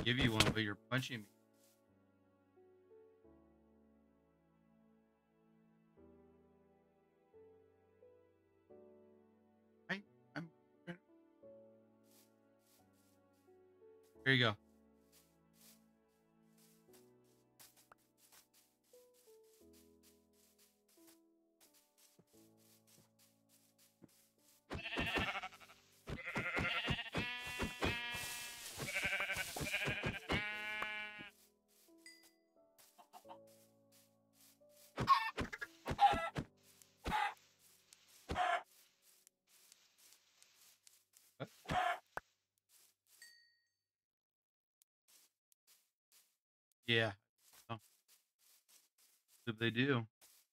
give you one, but you're punching me. I, I'm. Here you go. What? Yeah. Oh, what they do?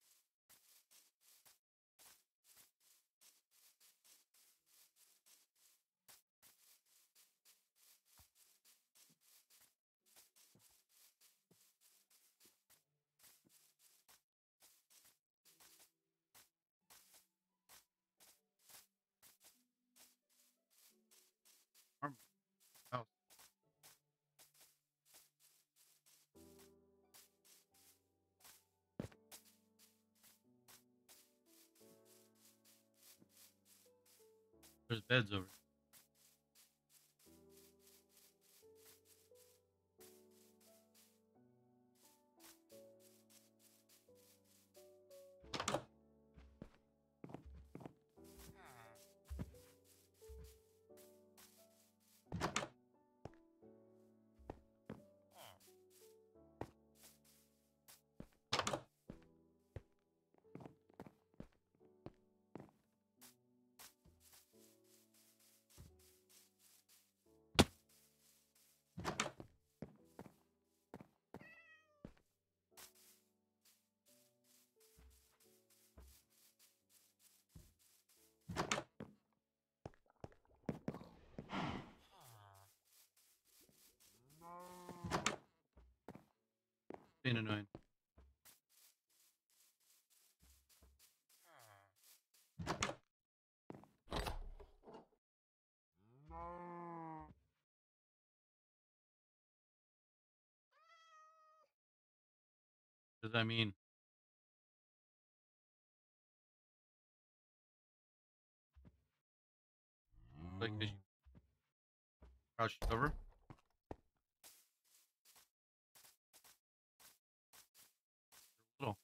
Harm my house. There's beds over. Being annoying. What does that mean? Like, as you crouched over? Little.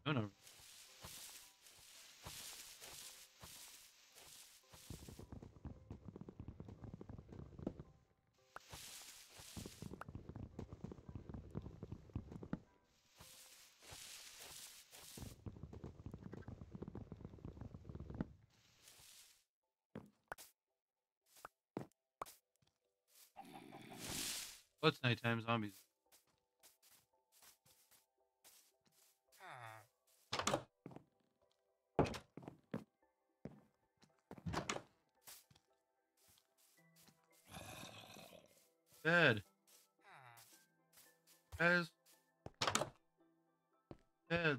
No, no. What's nighttime zombies? Dead. Guys, dead.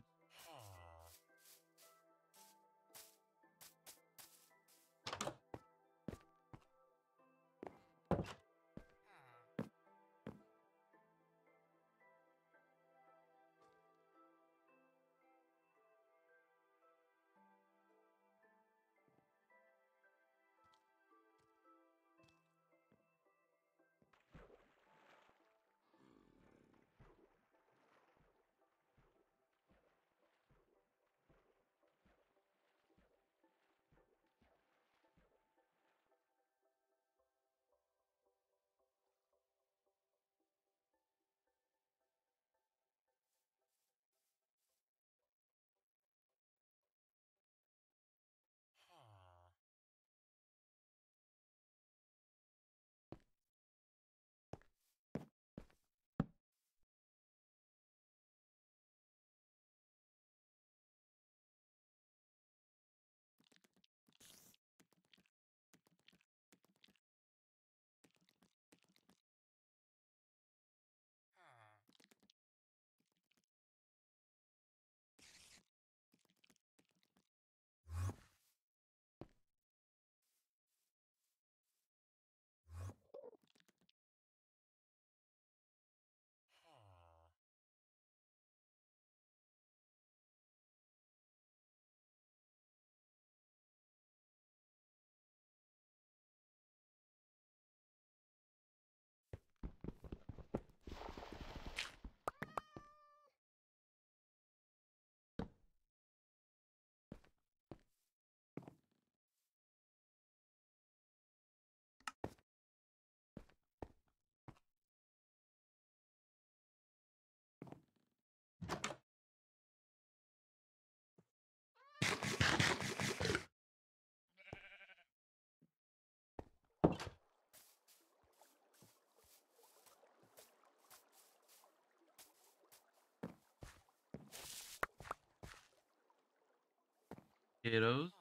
Potatoes.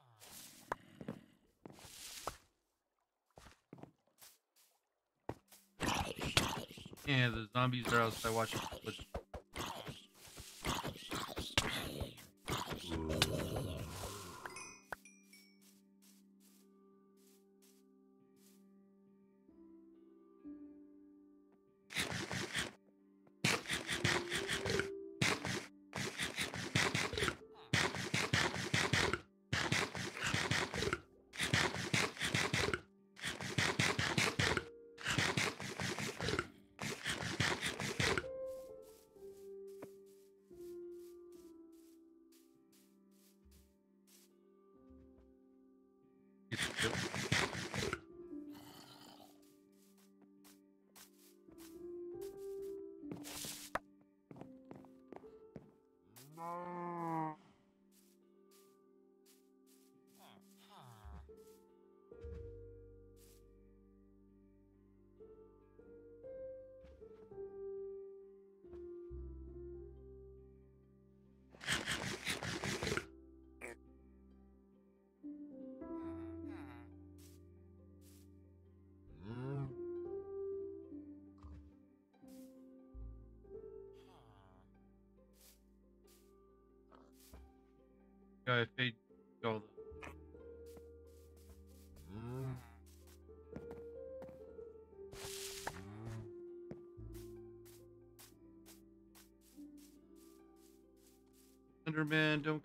Yeah, the zombies are outside watching television. Guy fade all the Enderman. Don't.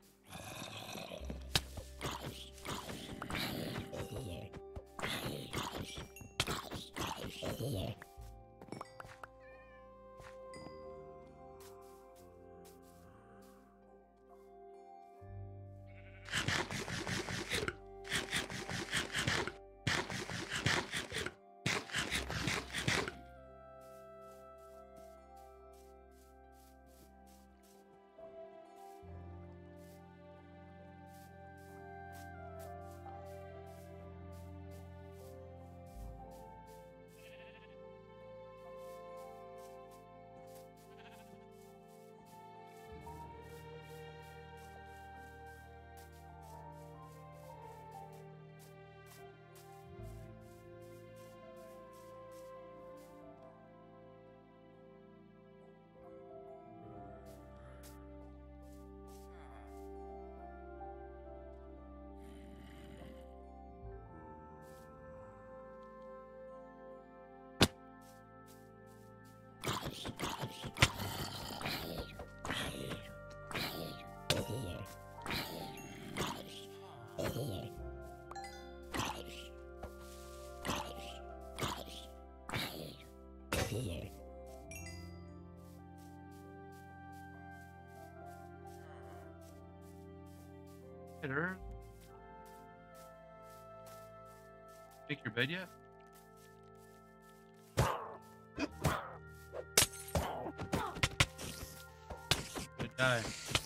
Hey, Ern. Make your bed yet? Good guy.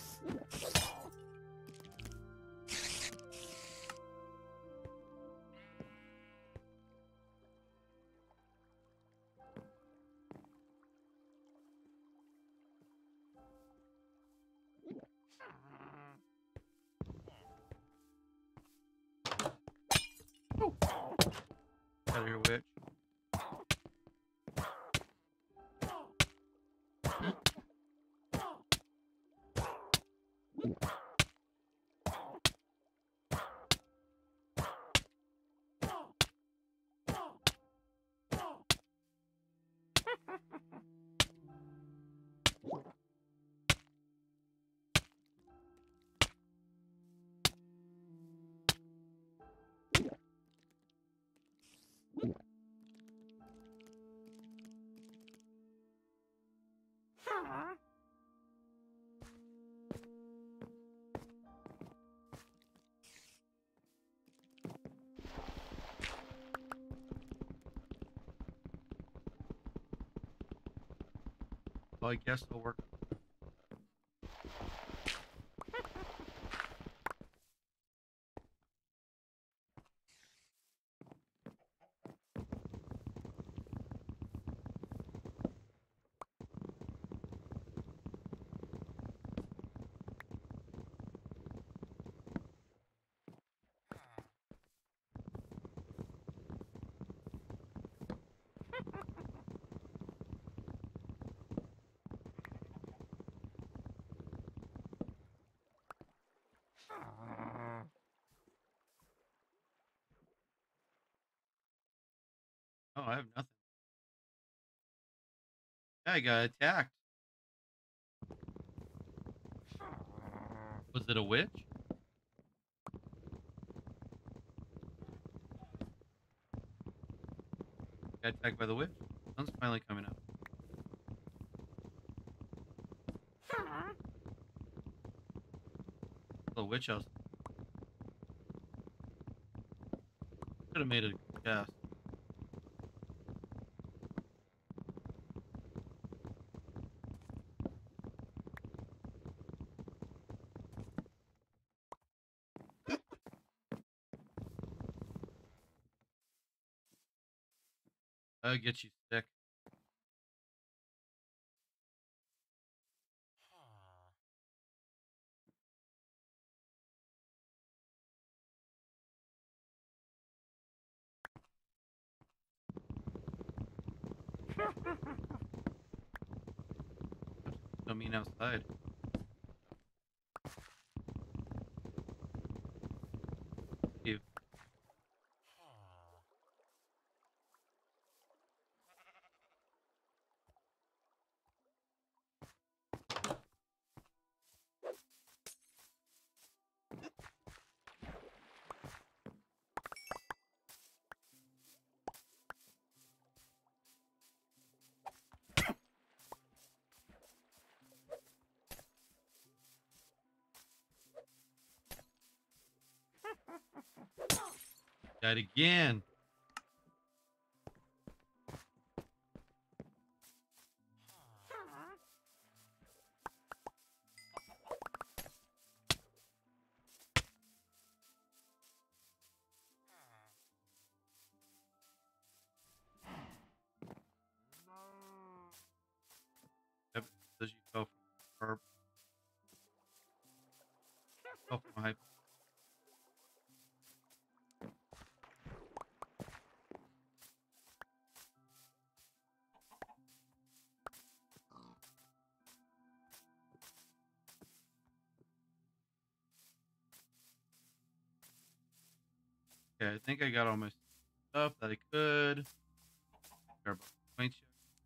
Out of here, witch. Well, I guess it'll work. Oh, I have nothing. Yeah, I got attacked. Was it a witch? Got attacked by the witch? Sun's finally coming up. The witch house. Could have made a chest. That'll get you sick. I mean outside. You. Died again. Yep, it says you fell from or fell from a high. Okay, I think I got all my stuff that I could. Grab a point check.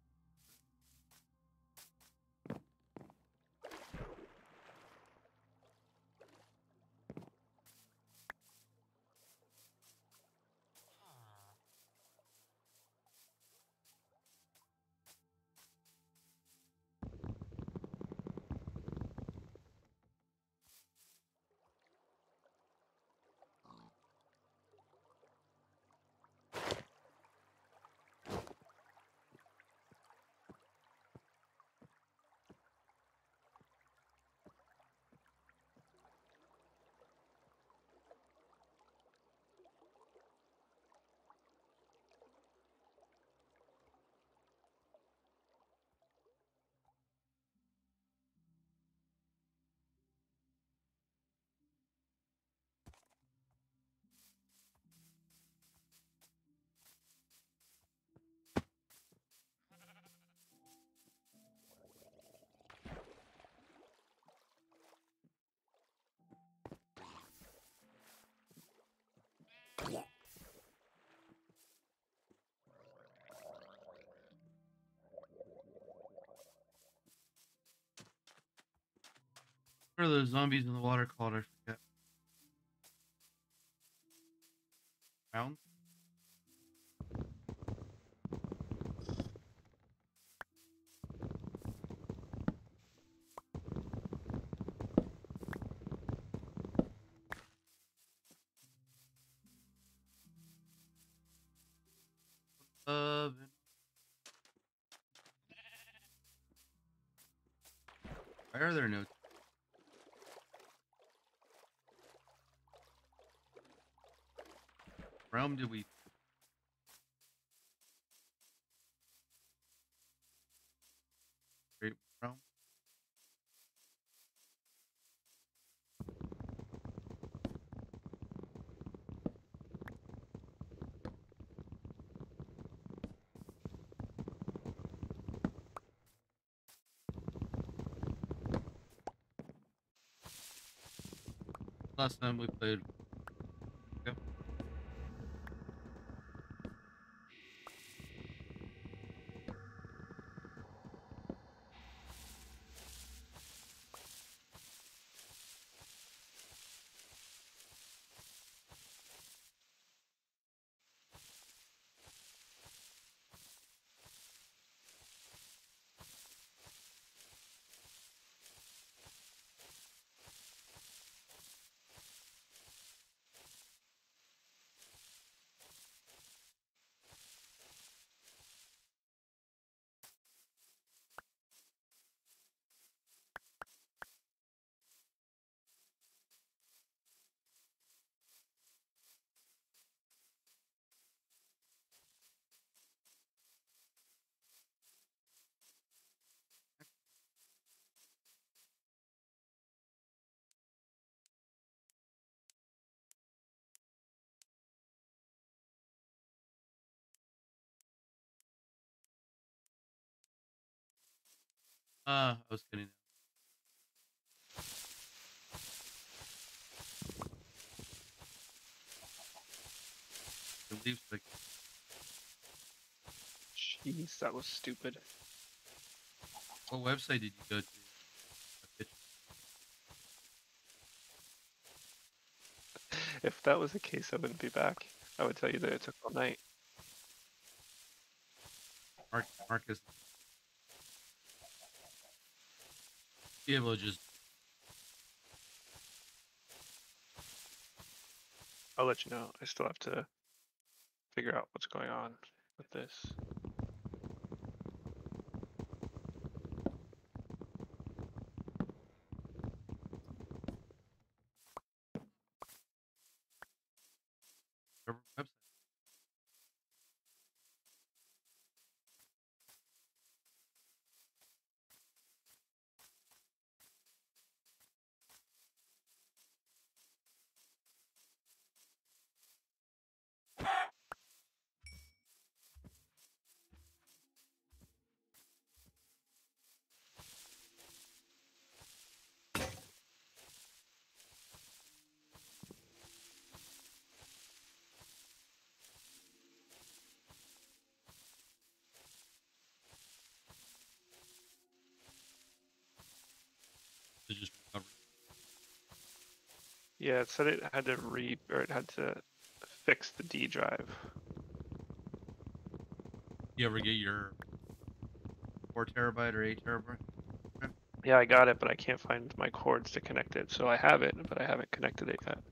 What are those zombies in the water called? I forget. Round? Love. Why are there no? Realm did we? Great realm. Last time we played. Yep. I was kidding. The leaves like Jeez, that was stupid. what website did you go to? If that was the case, I wouldn't be back. I would tell you that it took all night. Marcus be able to just I'll let you know. I still have to figure out what's going on with this. Whatever website. They just recovered. Yeah, it said it had to or it had to fix the D drive. You ever get your 4 TB or 8 TB? Yeah, I got it, but I can't find my cords to connect it. So I have it, but I haven't connected it yet.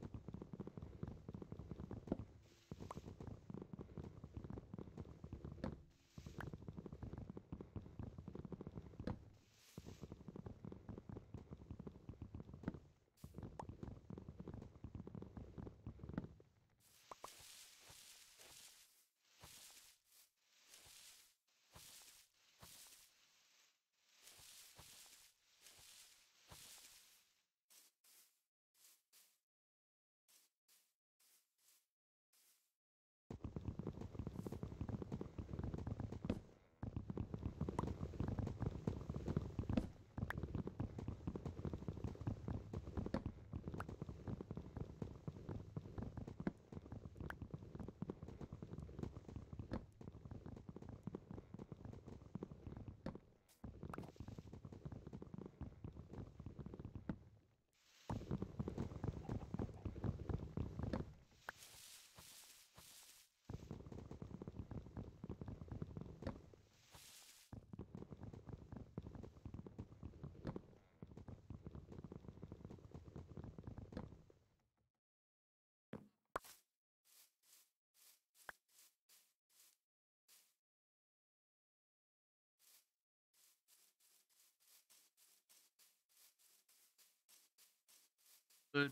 Good.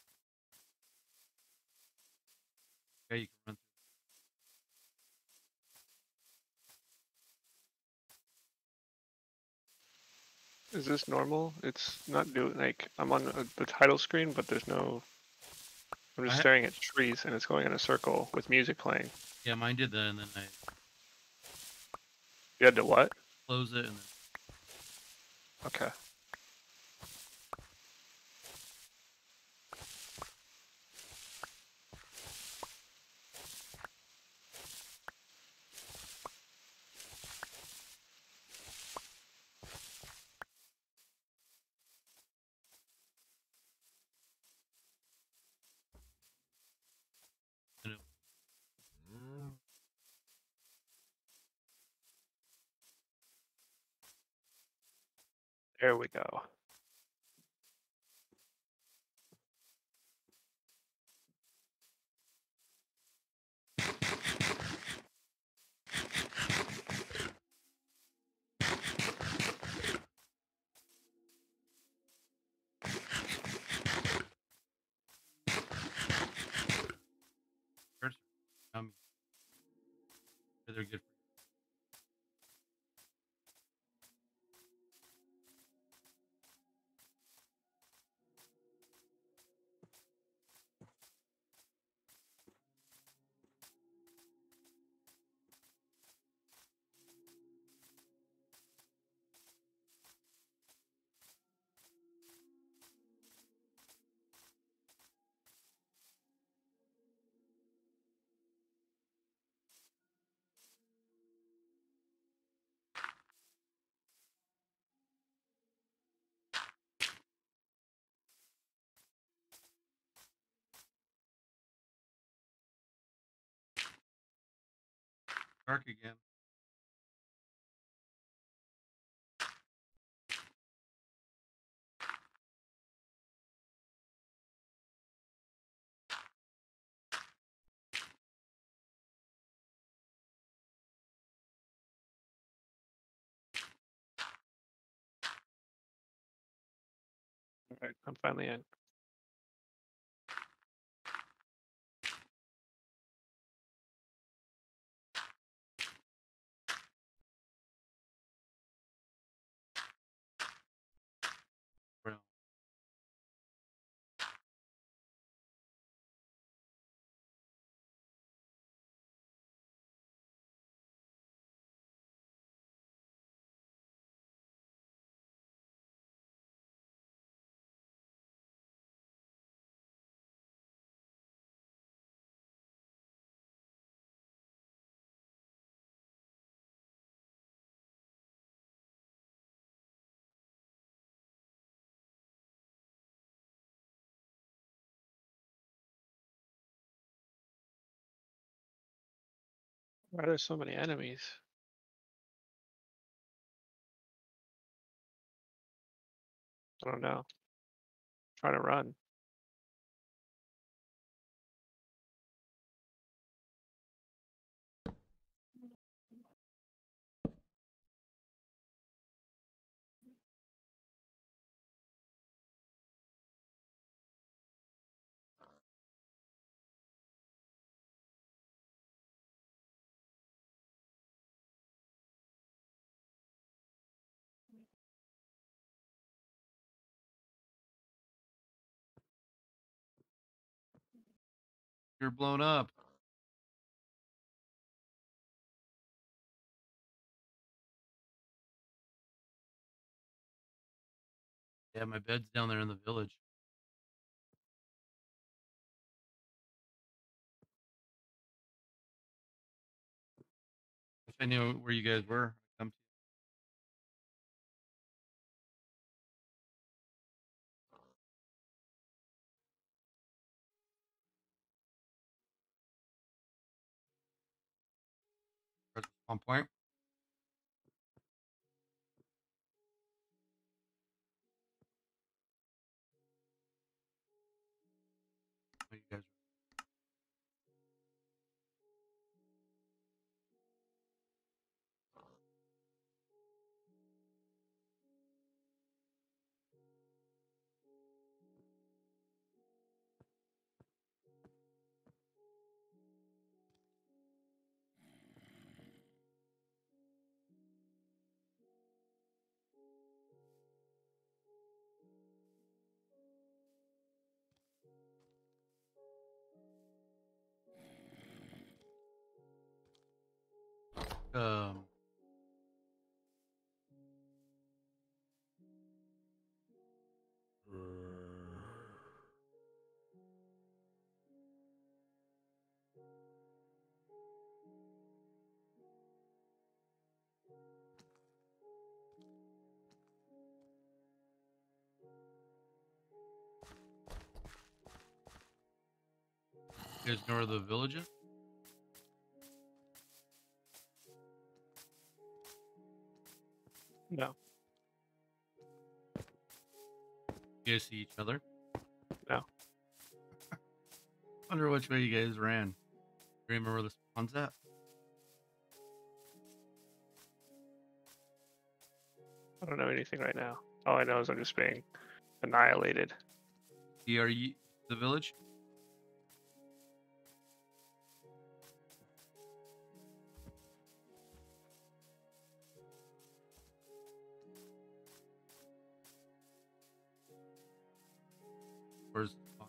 Okay, you can run Is this normal? It's not doing like I'm on the title screen, but there's no. I'm through. just staring at trees and it's going in a circle with music playing. Yeah, mine did that, and then I You had to what? close it, and then Okay. and it, There we go. hurts. They're good for dark again. Alright, I'm finally in. Bro. Why are there so many enemies? I don't know. Trying to run. You're blown up. Yeah, my bed's down there in the village. Wish I knew where you guys were. Come to one point. You guys you guys know where the village is? No, You guys see each other? no. Wonder which way you guys ran. Do you remember where the spawn's at? I don't know anything right now. All I know is I'm just being annihilated. Are you the village? Where's the spawn?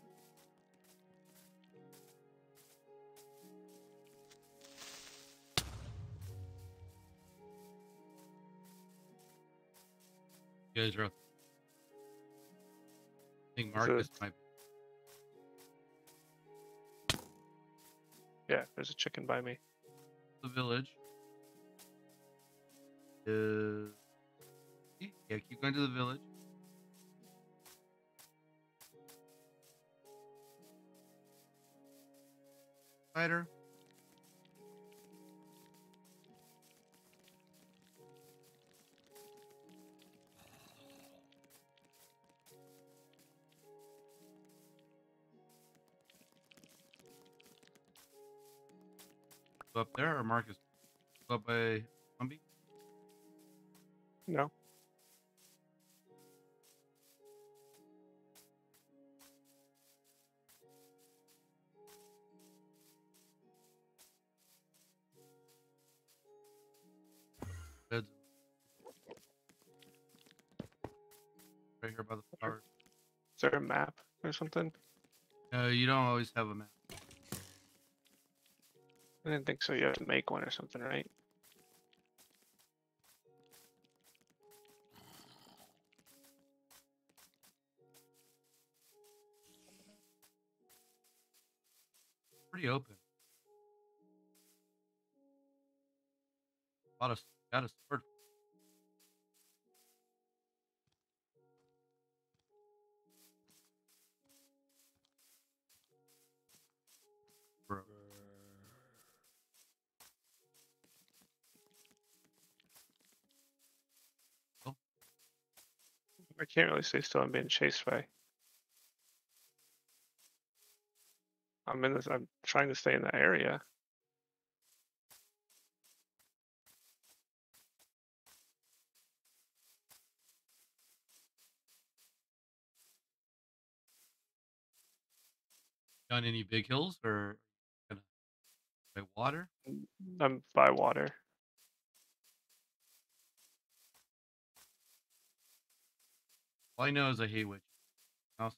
You guys are up. I think Marcus might be. Yeah, there's a chicken by me. The village is. Yeah, keep going to the village. Spider. Go up there, or Marcus? Go up by Zombie? No. right here by the flowers. Is there a map or something? You don't always have a map. I didn't think so. You have to make one or something, right? Pretty open. A lot of got a sword. Bro. Oh, I can't really stay still. I'm being chased by. I'm in this. I'm trying to stay in that area. on any big hills or kind of by water? I'm by water. All I know is I hate witches. Also,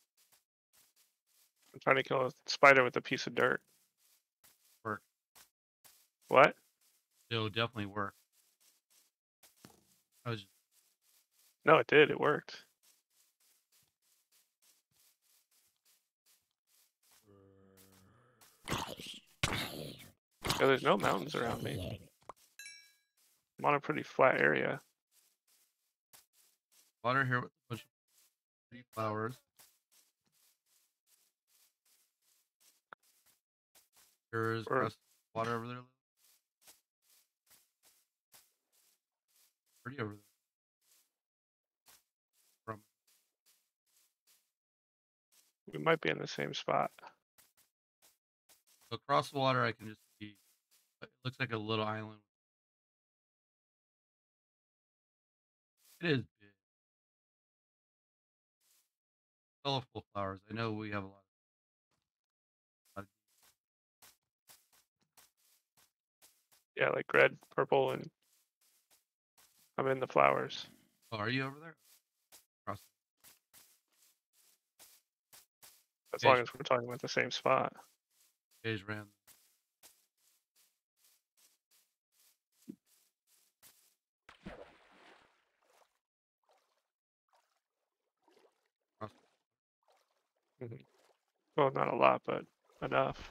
I'm trying to kill a spider with a piece of dirt. work. What? It'll definitely work. I was just, No, it did. It worked. Yeah, there's no mountains around me. I'm on a pretty flat area. water here with a bunch of pretty flowers. There's Or grass, water over there. Pretty over there. From we might be in the same spot. so across the water, I can just see. It looks like a little island. It is big, colorful flowers. I know we have a lot of Yeah, like red, purple, and I'm in the flowers. oh, are you over there? Across. As long Guys, as we're talking about the same spot. guys ran. Across. Well, not a lot, but enough.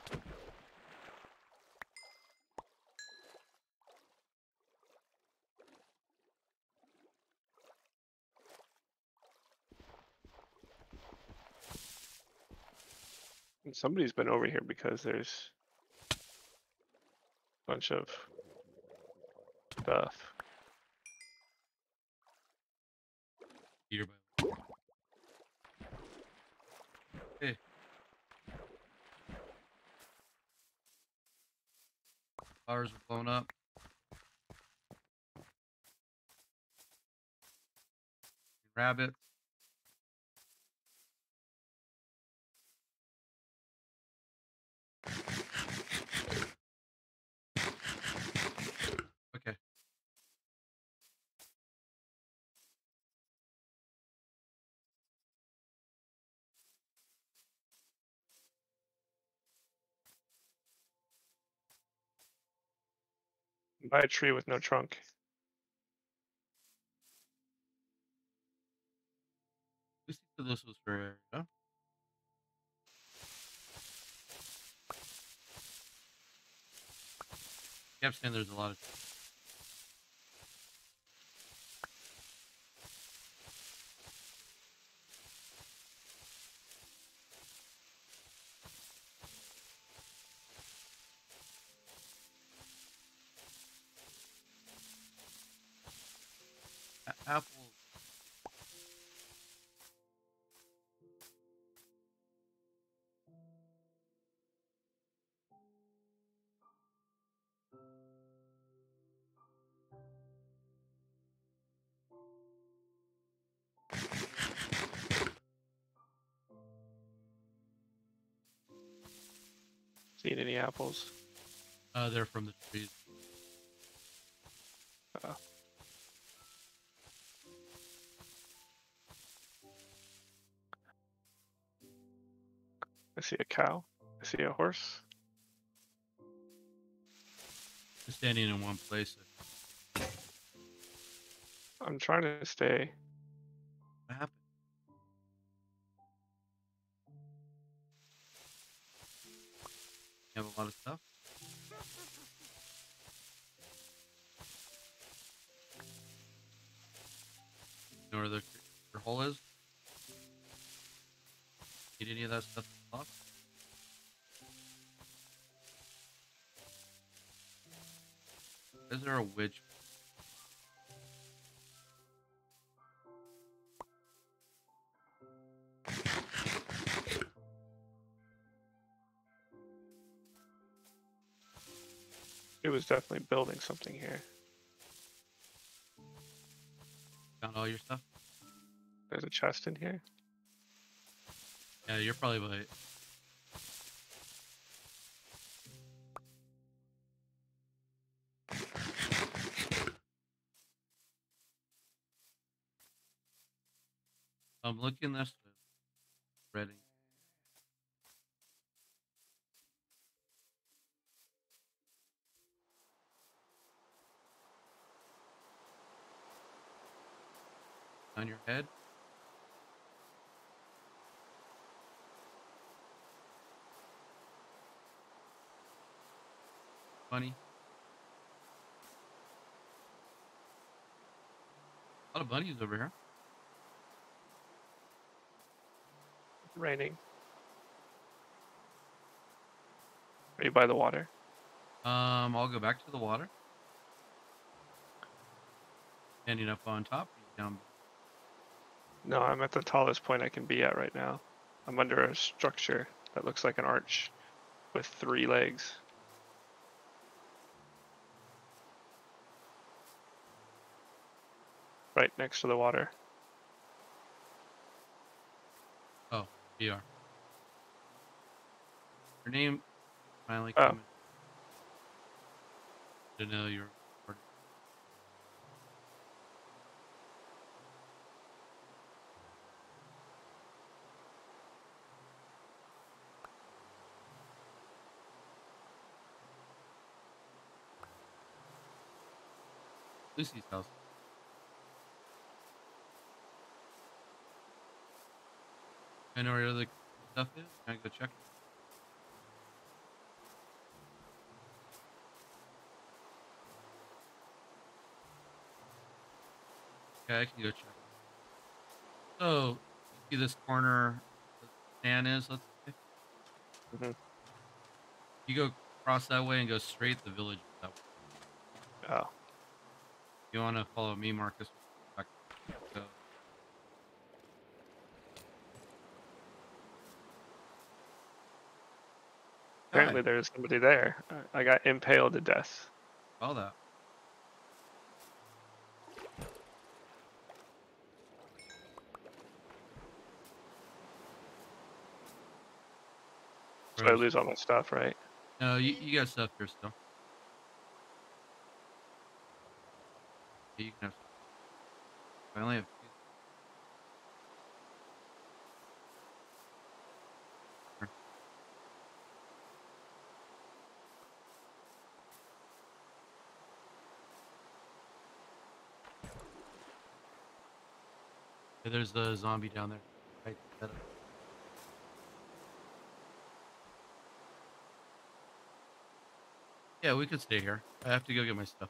And somebody's been over here because there's a bunch of stuff. Peter by. Hey, flowers are blown up. Rabbits. Okay. By a tree with no trunk. Who said this was for area? Kept saying there's a lot of apples. Seen any apples? They're from the trees. Uh, I see a cow. I see a horse. Just standing in one place. I'm trying to stay. What happened? You have a lot of stuff. You know where your hole is? Need any of that stuff to block? Is there a witch? It was definitely building something here. Found all your stuff? There's a chest in here. Yeah, you're probably by. I'm looking this way. Ready. On your head. Bunny. A lot of bunnies over here. It's raining. Are you by the water? I'll go back to the water. Standing up on top. Down. No, I'm at the tallest point I can be at right now. I'm under a structure that looks like an arch with 3 legs. Right next to the water. Oh, you are. Your name finally Oh, came in. To know you're recording. Lucy's house. I know where the other stuff is. Can I go check it? Okay, I can go check it. So, see this corner the stand is, let's say. hmm You go across that way and go straight, the village is that way. oh. You want to follow me, Marcus? Back. Go. Apparently Guy, there's somebody there. I got impaled to death. all that. So I Where's, lose all my stuff, right? no, you got stuff here still. Yeah, you can have stuff. I only have two. Yeah, there's the zombie down there. Right. Yeah, we could stay here. I have to go get my stuff.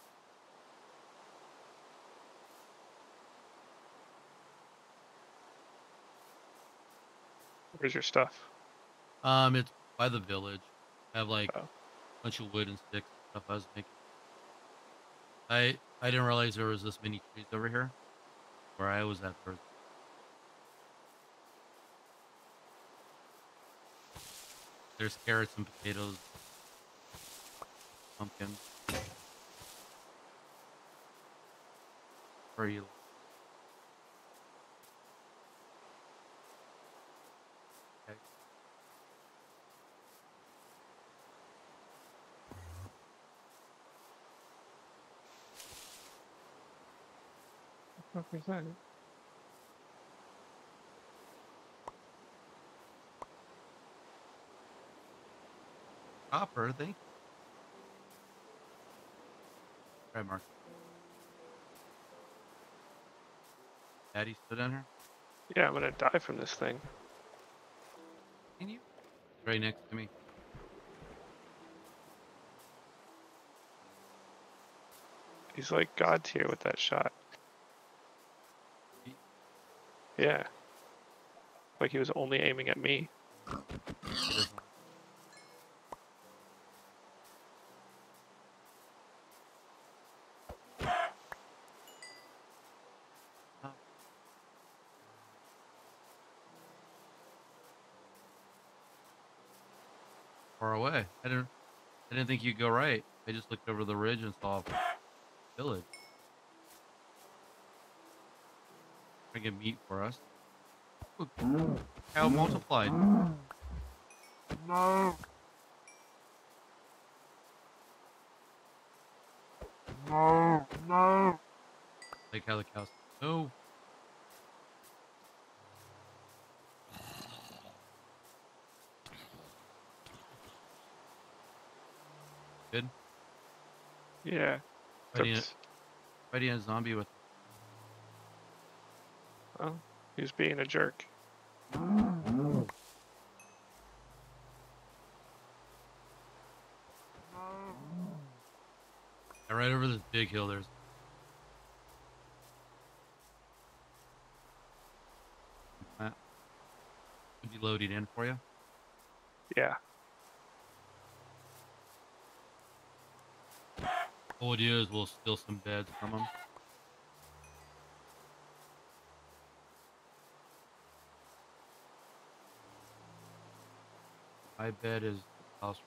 Where's your stuff? It's by the village. I have like a Oh, bunch of wood and sticks and stuff I was making. I didn't realize there was this many trees over here. Where I was at first. There's carrots and potatoes, pumpkins. Where are you? Okay. what was that? copper. Thank you. All right, Mark. Daddy stood on her. Yeah, I'm gonna die from this thing. Can you? Right next to me. He's like God tier with that shot. He- Yeah, like he was only aiming at me. he doesn't- Oh, far away. I didn't think you'd go right. I just looked over the ridge and saw a village. I get meat for us. Ooh, cow multiplied. No, no, no. Like how the cows. Oh, good. Yeah, Fighting a, except, fighting a zombie with. well, he was being a jerk. Yeah, right over this big hill. There's. That should be loading in for you. Yeah, All we'll do is we'll steal some beds from them. My bed is house.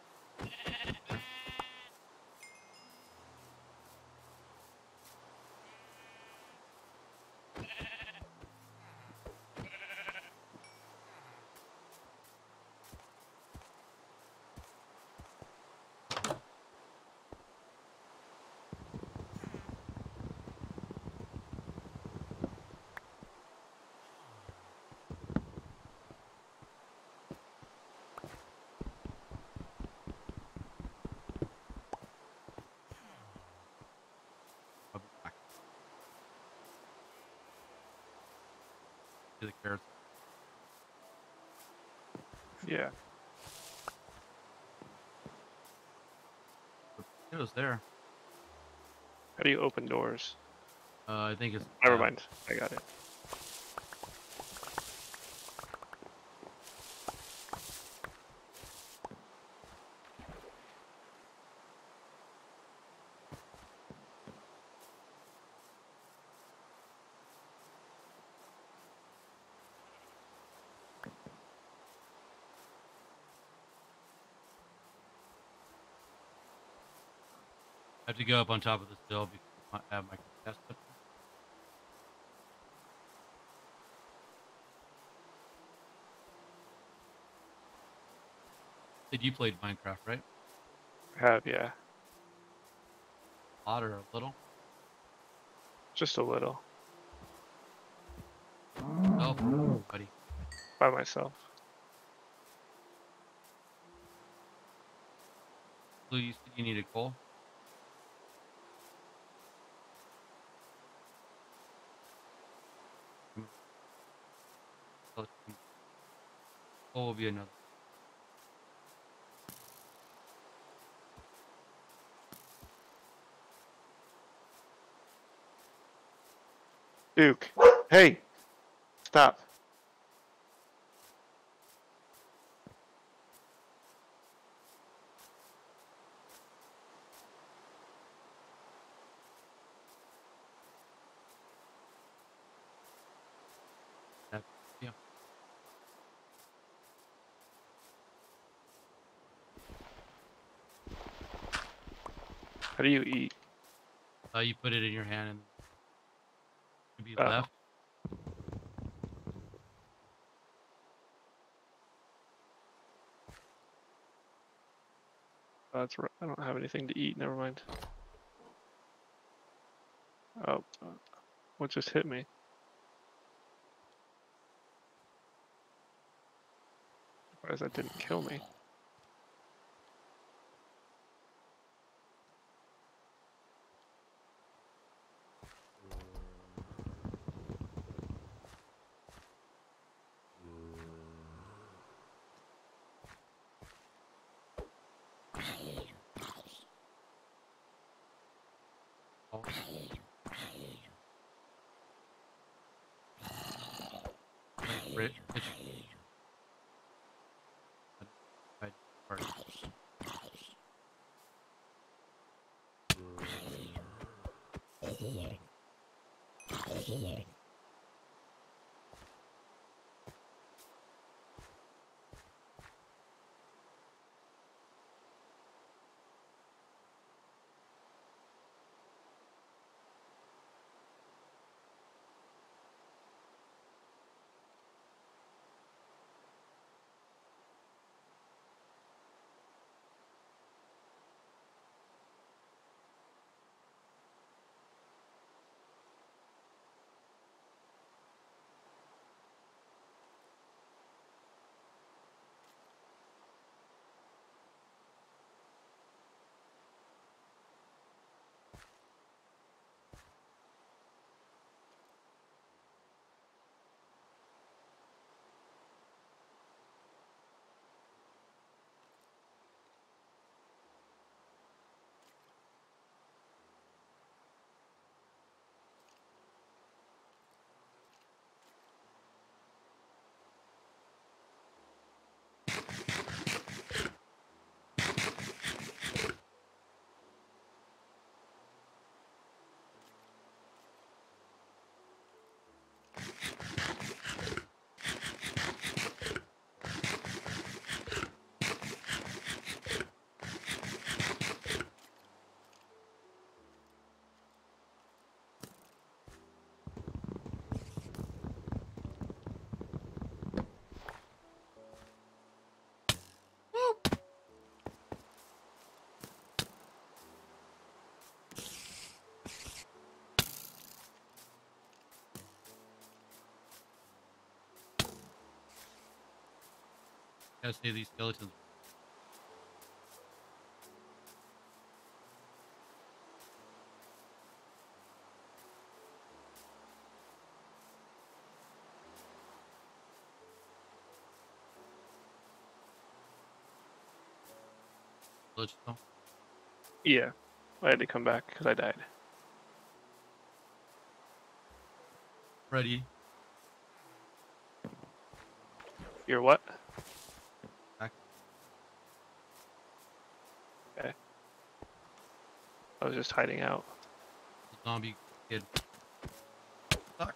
I'll be back to the carrots. yeah. The potatoes there. How do you open doors? I think it's Never mind, I got it. I have to go up on top of this hill because I have my test up there. Did you played Minecraft, right? I have, yeah, A lot or a little? just a little Oh, buddy. by myself. Blue, you said you needed coal? Coal will be another. Duke, hey, stop. Yeah. How do you eat? You put it in your hand and it be Oh, left. that's right. I don't have anything to eat. Never mind. Oh, what just hit me? Surprised that didn't kill me. itchy. I- Gotta say these skeletons. Glitched. Yeah, I had to come back because I died. Ready. You're what? Back. Okay. I was just hiding out. Zombie kid. Fuck.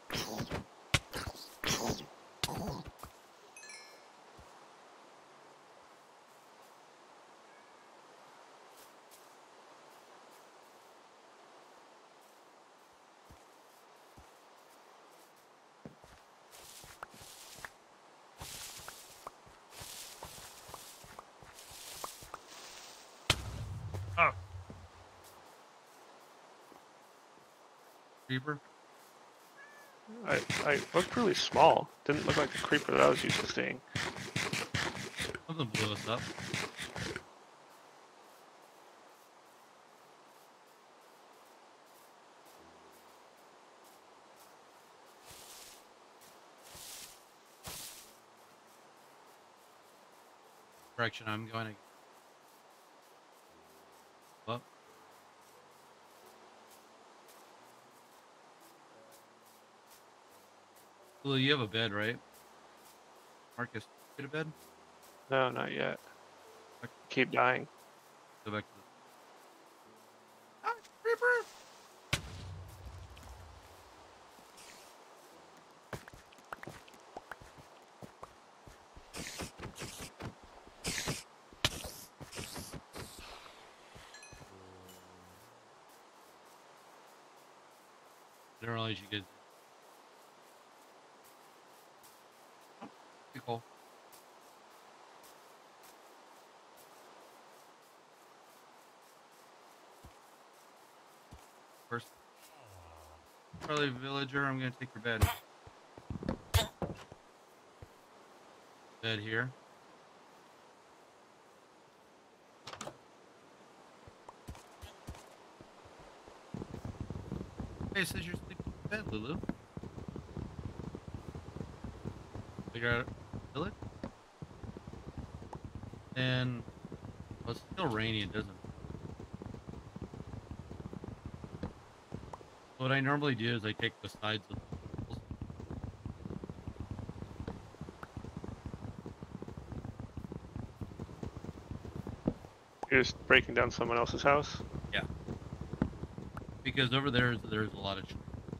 Oh. Creeper. I looked really small. Didn't look like the creeper that I was used to seeing. Something blew us up. Direction I'm going. Up. Well, you have a bed, right? Marcus, get a bed. No, not yet. I keep dying. Go back to the. Ah, creeper! Didn't realize you guys. Pretty cool. First, probably villager. I'm gonna take your bed. Bed here. Hey, it says you're sleeping in bed, Lulu. Figure out village. And well, it's still rainy. It doesn't. What I normally do is I take the sides of the poles. You're just breaking down someone else's house? Yeah. Because over there's a lot of trees.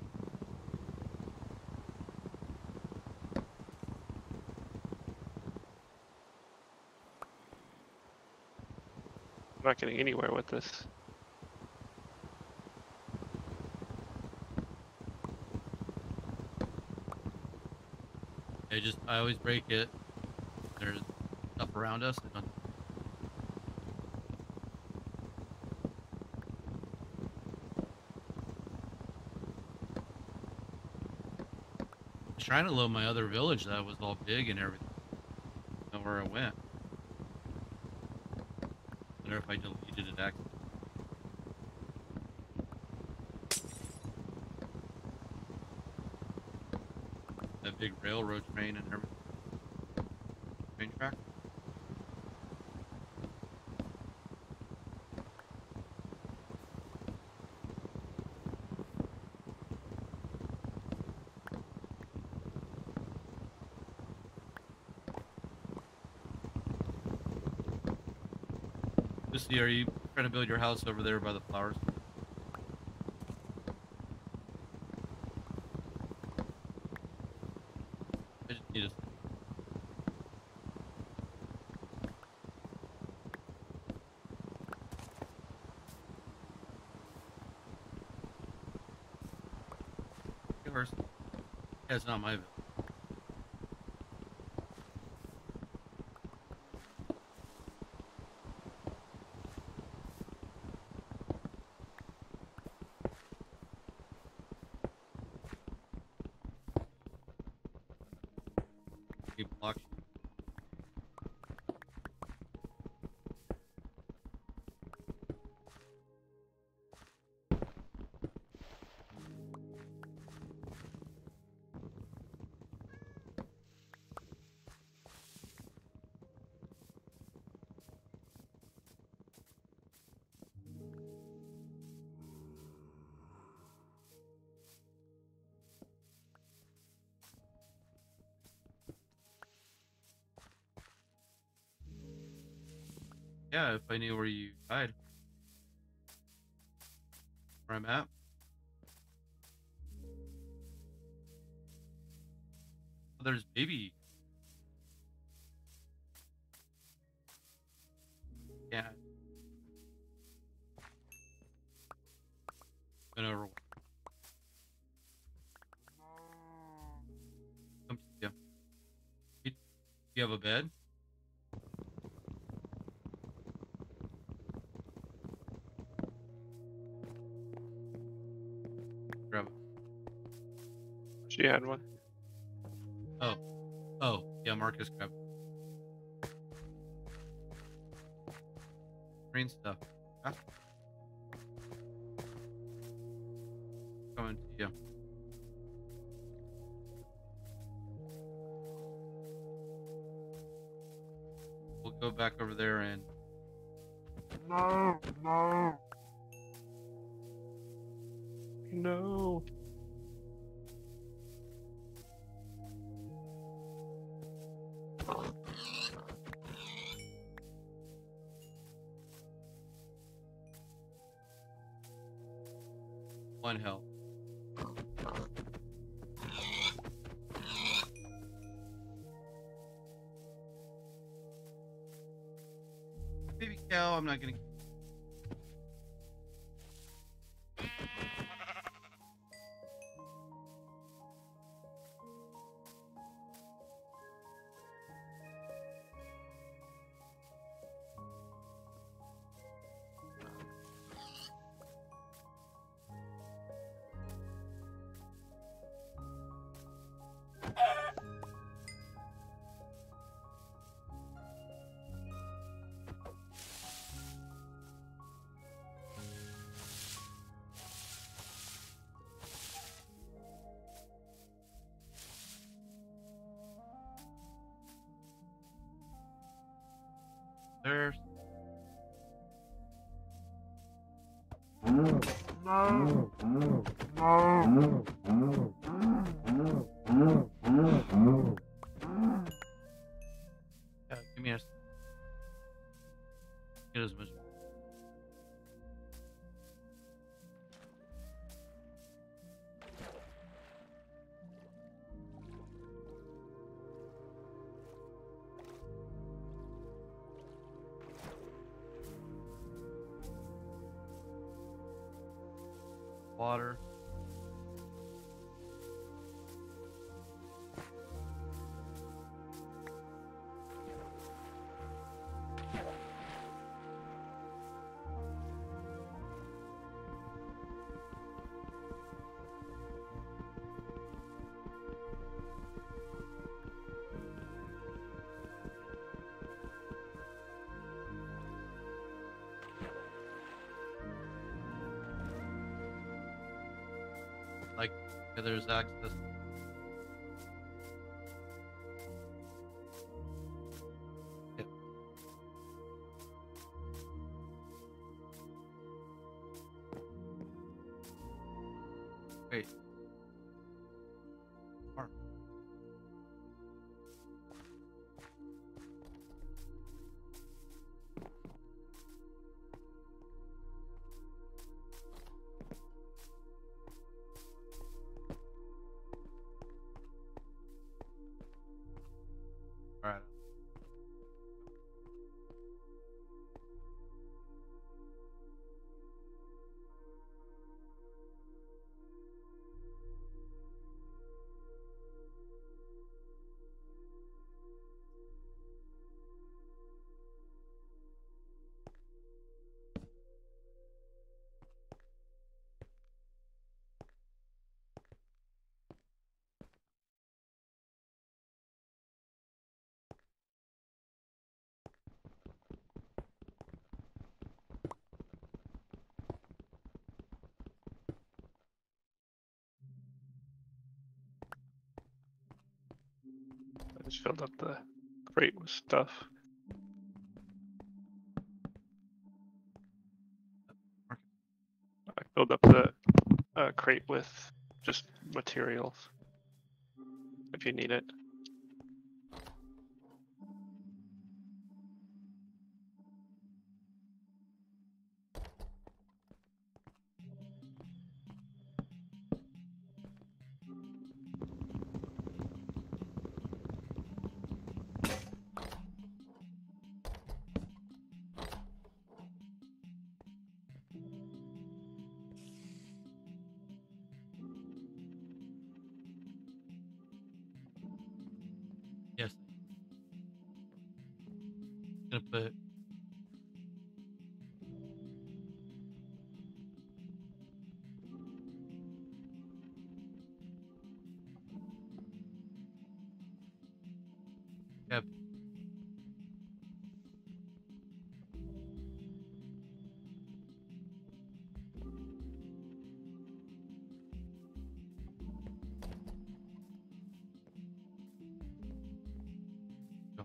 I'm not getting anywhere with this. I always break it. There's stuff around us. I was trying to load my other village that was all big and everything. I don't know where it went. I wonder if I deleted it accidentally. That big railroad train and everything. Train track. Lucy, are you trying to build your house over there by the flowers? I just need a... Yours. Yeah, it's not my village. Keep block. Yeah, if I knew where you died. Where I'm at. Oh, there's baby. Yeah. Been over. Come to you. You have a bed? Grab it. She had one. Oh. Oh, yeah, Marcus grabbed it. Green stuff. Ah. Coming to you. We'll go back over there and... No, no. No. One health. Baby cow, I'm not gonna... There's... No, no, no. Yeah, give me a... Get as much... water. Like, yeah, there's access. Yeah. Wait. Park. All right. I just filled up the crate with stuff. I filled up the crate with just materials if you need it. Yes. Gonna put. Yep. Go.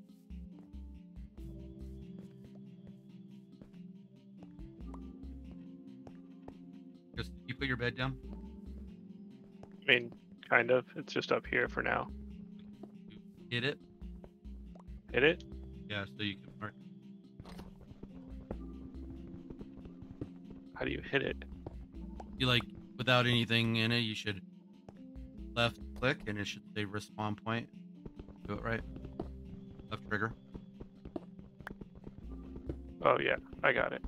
Just you put your bed down. I mean, kind of. It's just up here for now. You hit it. Hit it? Yeah, so you can mark. How do you hit it? You like without anything in it. You should left click and it should say respawn point. Do it right. Left trigger. Oh yeah, I got it.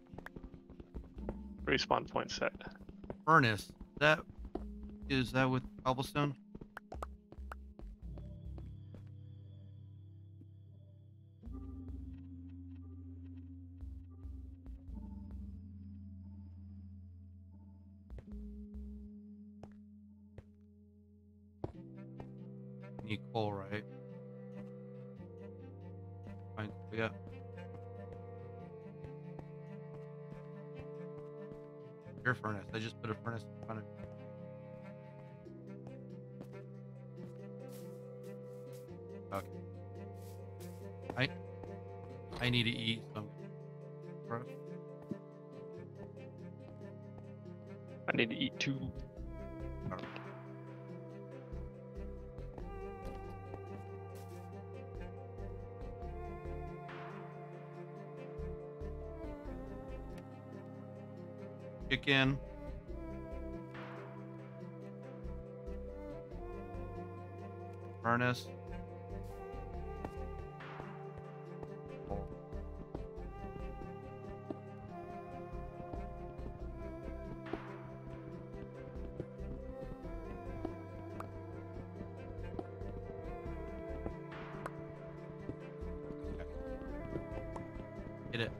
Respawn point set. Furnace. That is that with cobblestone? You need coal, right? Fine. Yeah. Your furnace. I just put a furnace in front of you. Okay. I need to eat, so I'm gonna. I need to eat too. Chicken. Furnace. Coal. Get it.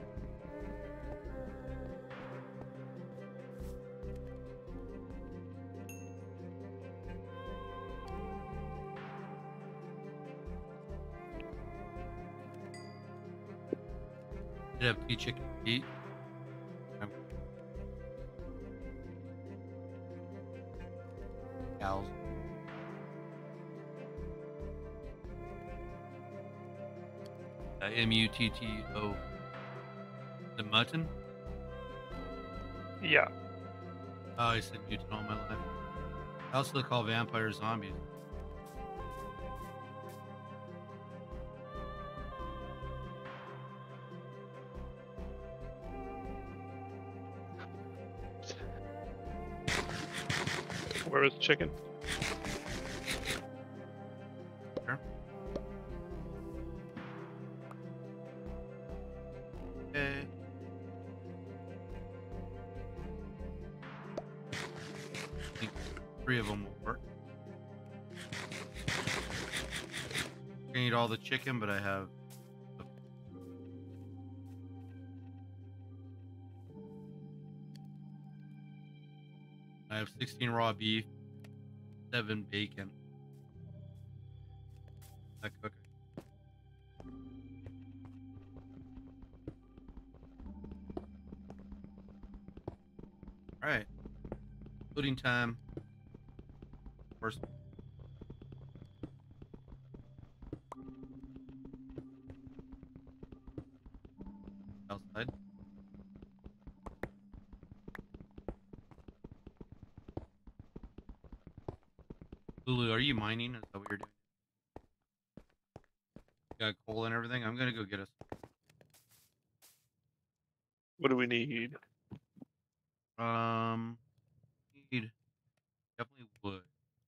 Did have 2 chicken feet. Cows. M-U-T-T-O. The mutton? Yeah. Oh, I said mutant all my life. I also call vampires zombies. Where was the chicken? Sure. Okay. I think 3 of them will work. I can eat all the chicken, but I have. I have 16 raw beef, 7 bacon. I cook it. All right. Loading time. First. Outside. Lulu, are you mining? Is that what you're doing? Got coal and everything? I'm gonna go get us. What do we need? Need definitely wood.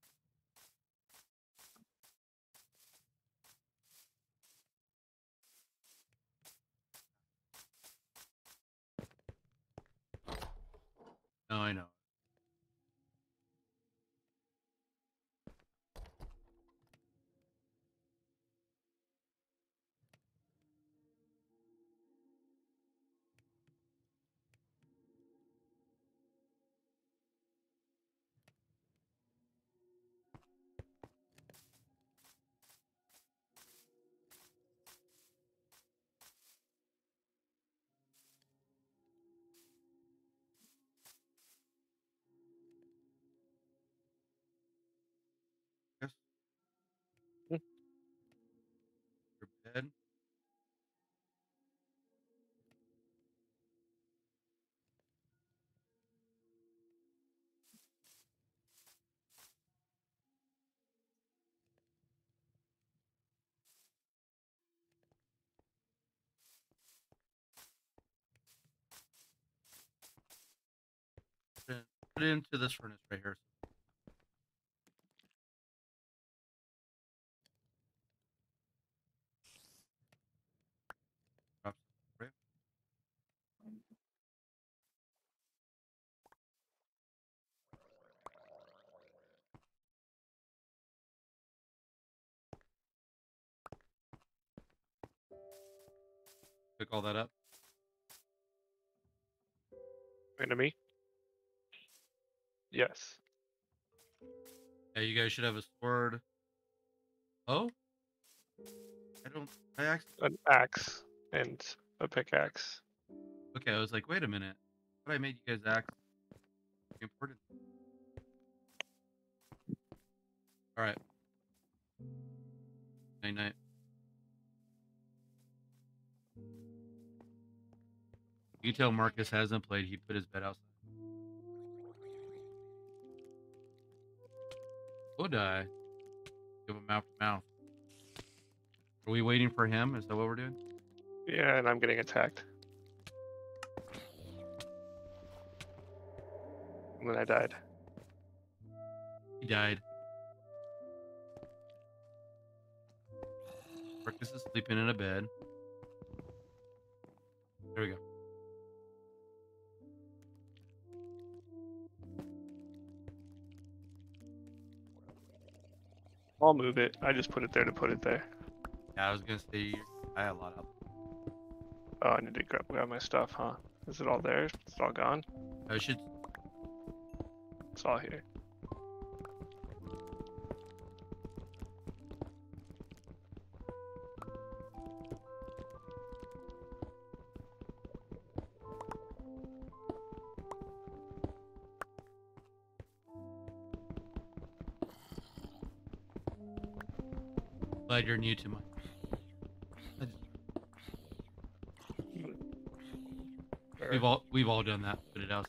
No, I know. Yes. Hmm. Your bed. Put it into this furnace right here. Drop some right. Pick all that up. Enemy? Yes. Yeah, you guys should have a sword. Oh? I don't. I actually. An axe and a pickaxe. Okay, I was like, wait a minute. But I made you guys axe. Important. All right. Night night. You can tell Marcus hasn't played. He put his bed outside. Would I give him mouth to mouth? Are we waiting for him? Is that what we're doing? Yeah, and I'm getting attacked. And then I died. He died. Marcus is sleeping in a bed. There we go. I'll move it. I just put it there to put it there. Yeah, I was gonna say I had a lot of. Oh, I need to grab my stuff, huh? Is it all there? It's all gone? I should. It's all here. Glad you're new to mine. We've all done that. Put it out.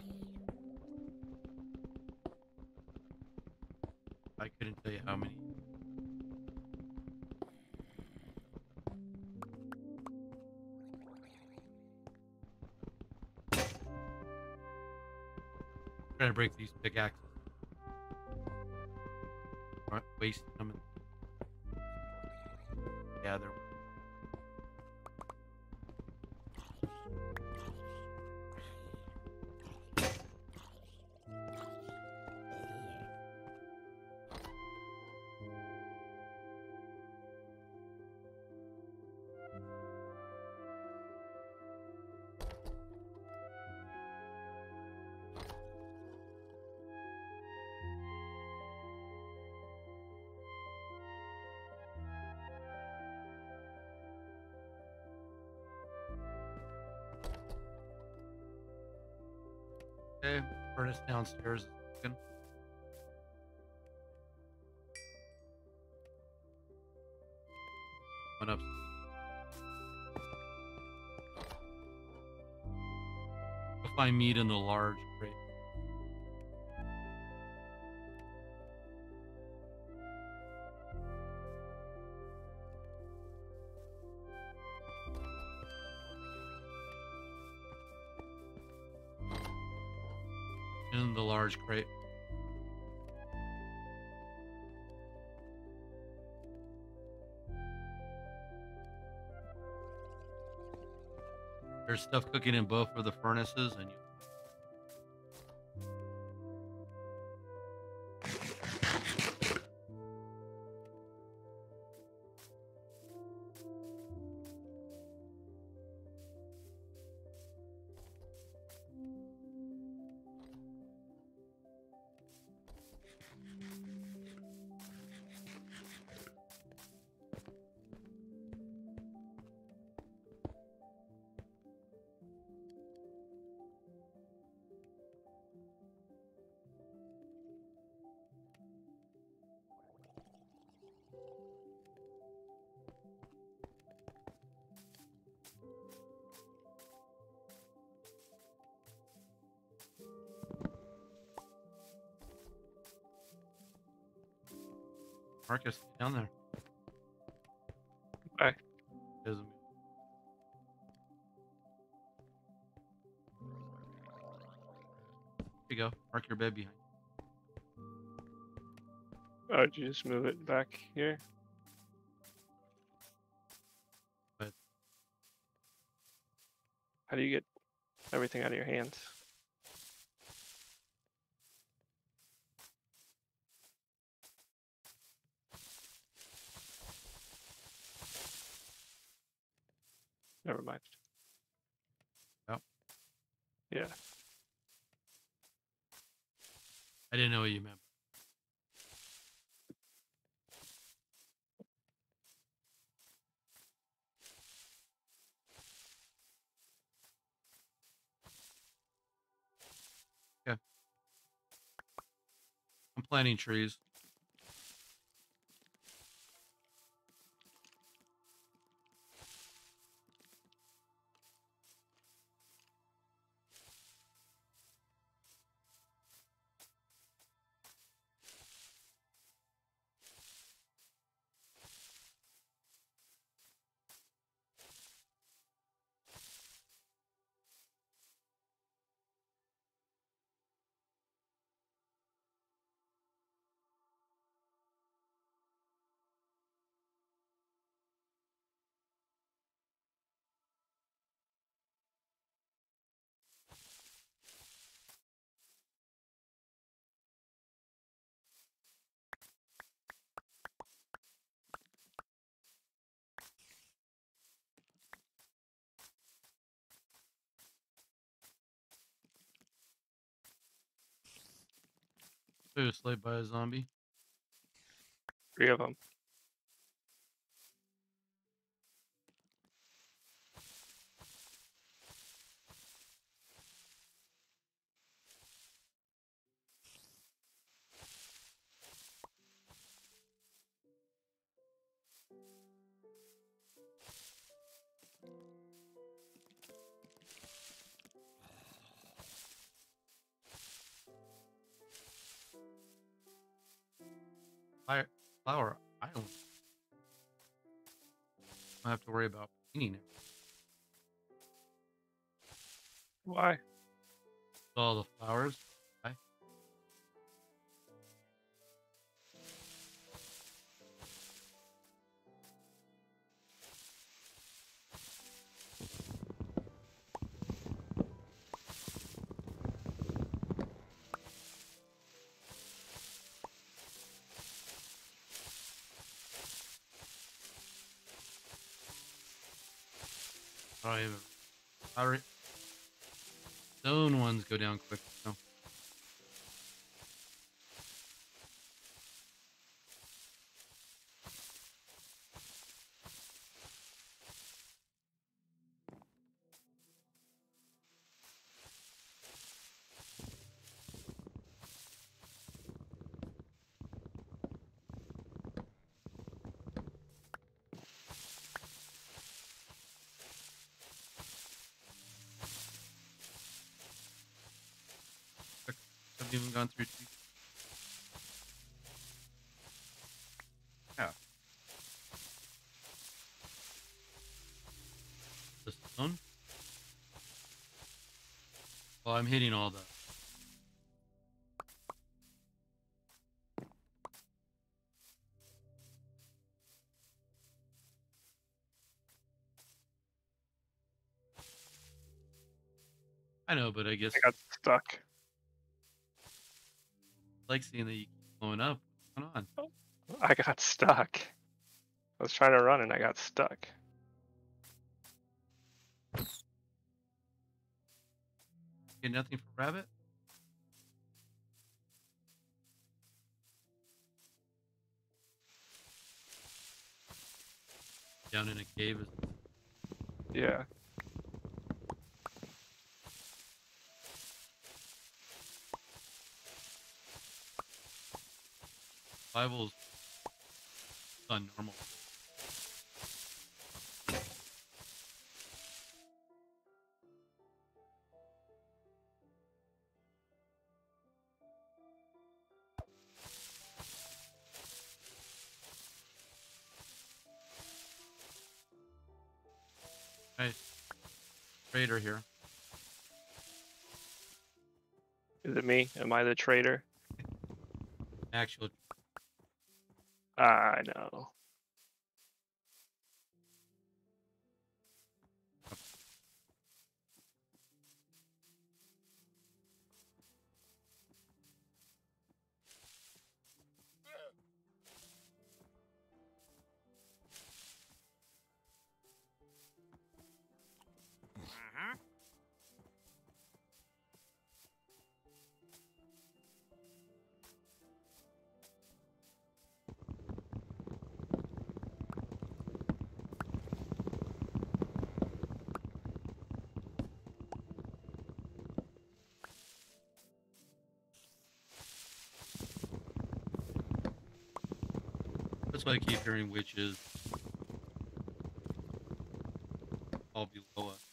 I couldn't tell you how many. Trying to break these pickaxes. Aren't wasting them. Yeah, they're. Okay, furnace downstairs. One up. You'll find meat in the large crate. In the large crate. There's stuff cooking in both of the furnaces, and you. Marcus, down there. Bye. Doesn't- Here you go. Mark your bed behind. Oh, did you just move it back here? But How do you get everything out of your hands? Never mind. Yep. Yeah. I didn't know what you meant. Okay. I'm planting trees. He was slayed by a zombie. 3 of them. Fire, flower. I don't have to worry about painting it. Why? All the flowers. I, I don't even. Flower, stone ones go down quick. So. Haven't even gone through two. Yeah. The stone. Well, I'm hitting all the. I know, but I guess I got stuck. I like seeing that you keep blowing up. What's going on? I got stuck. I was trying to run and I got stuck. Get nothing for rabbit? Down in a cave is Yeah. survival's on normal. Nice. Trader here. Is it me? Am I the traitor? Actual. I know. That's why I keep hearing witches all below us.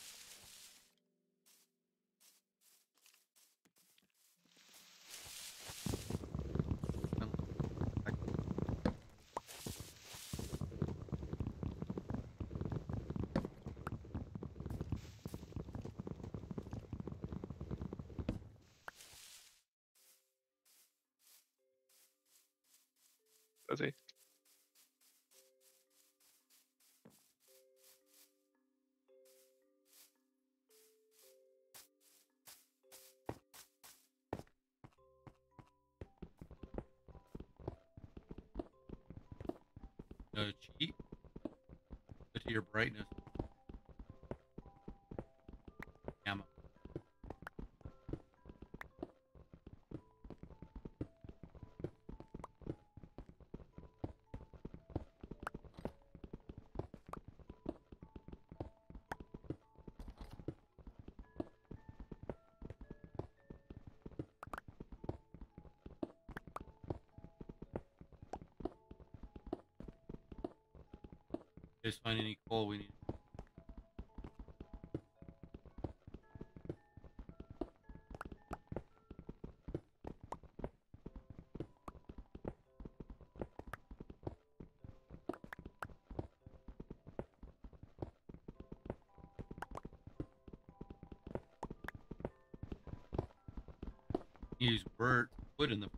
Does he? No cheat. Go to your brightness. Gamma. You guys find any coal we need? Use wood in the.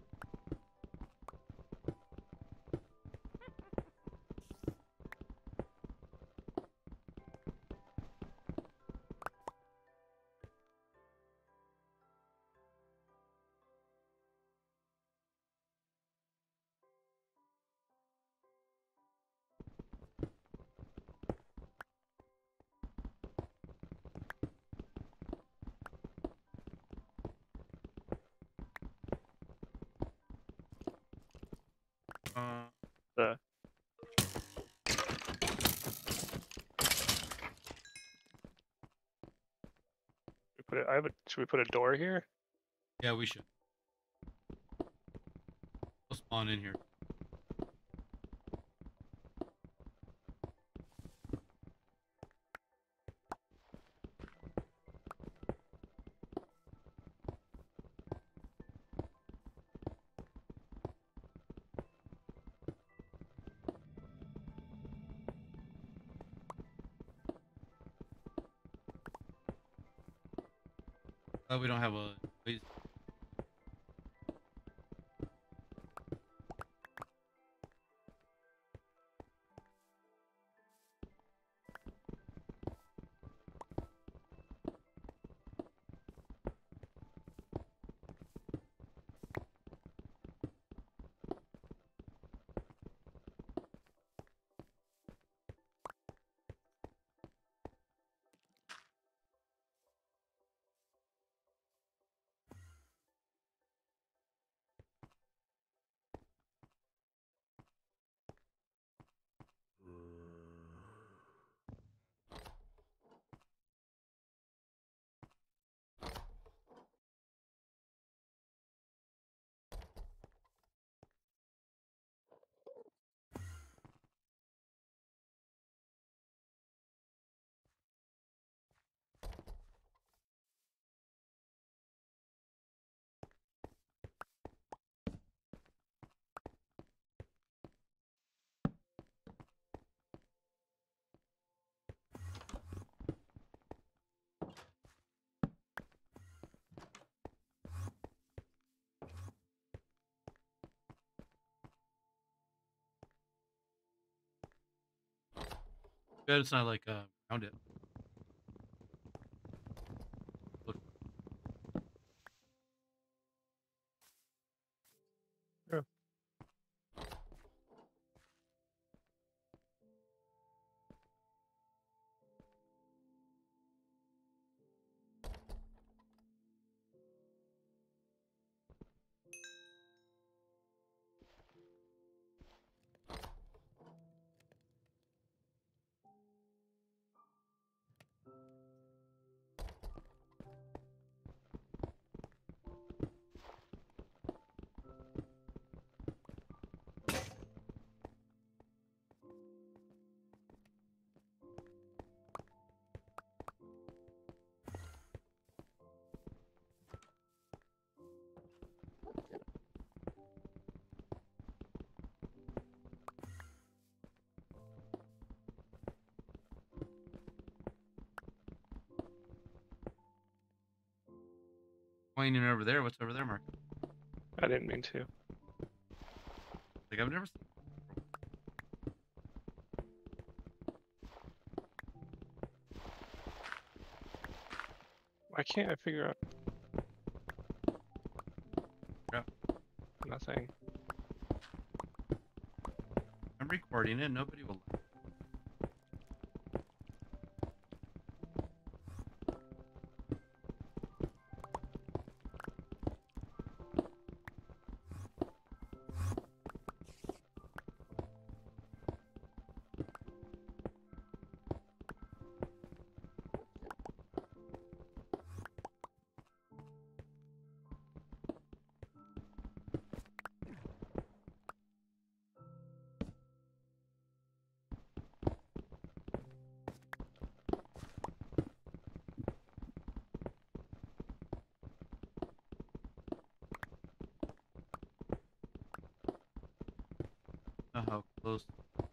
The we put it. Should we put a door here? Yeah, we should. We'll spawn in here. Oh, we don't have a. Wait. Good. It's not like around it. Look. Yeah. Pointing over there. What's over there, Mark? I didn't mean to. Like I've never seen. Why can't I figure out? Yeah. Nothing. I'm recording it. Nobody will. know how close.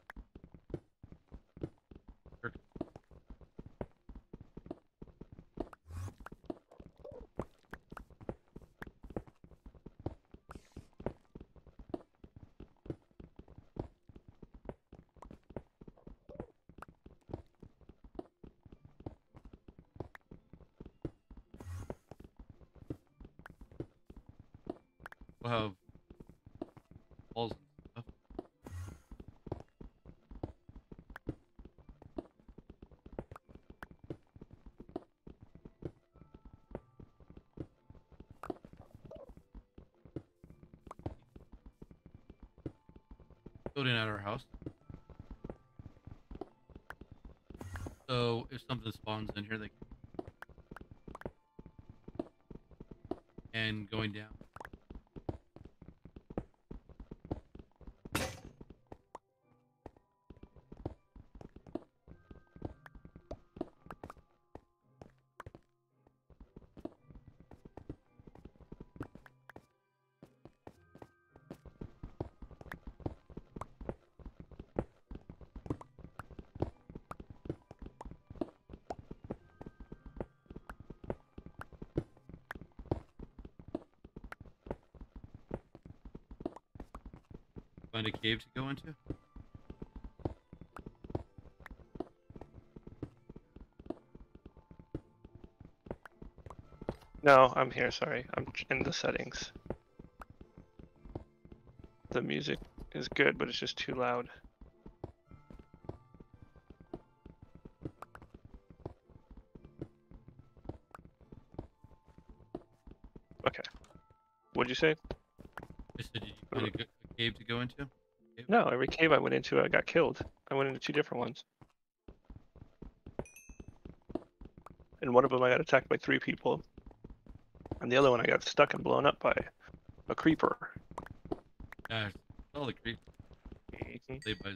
We'll have walls and stuff. Building at our house. So if something spawns in here, they and going down. Find a cave to go into. No, I'm here. Sorry, I'm in the settings. The music is good, but it's just too loud. Okay. What'd you say? I said, did you find a cave to go into? Cave? No, every cave I went into, I got killed. I went into 2 different ones. In one of them, I got attacked by 3 people. And the other one, I got stuck and blown up by a creeper. Yeah, all the creep. Mhm. They buys.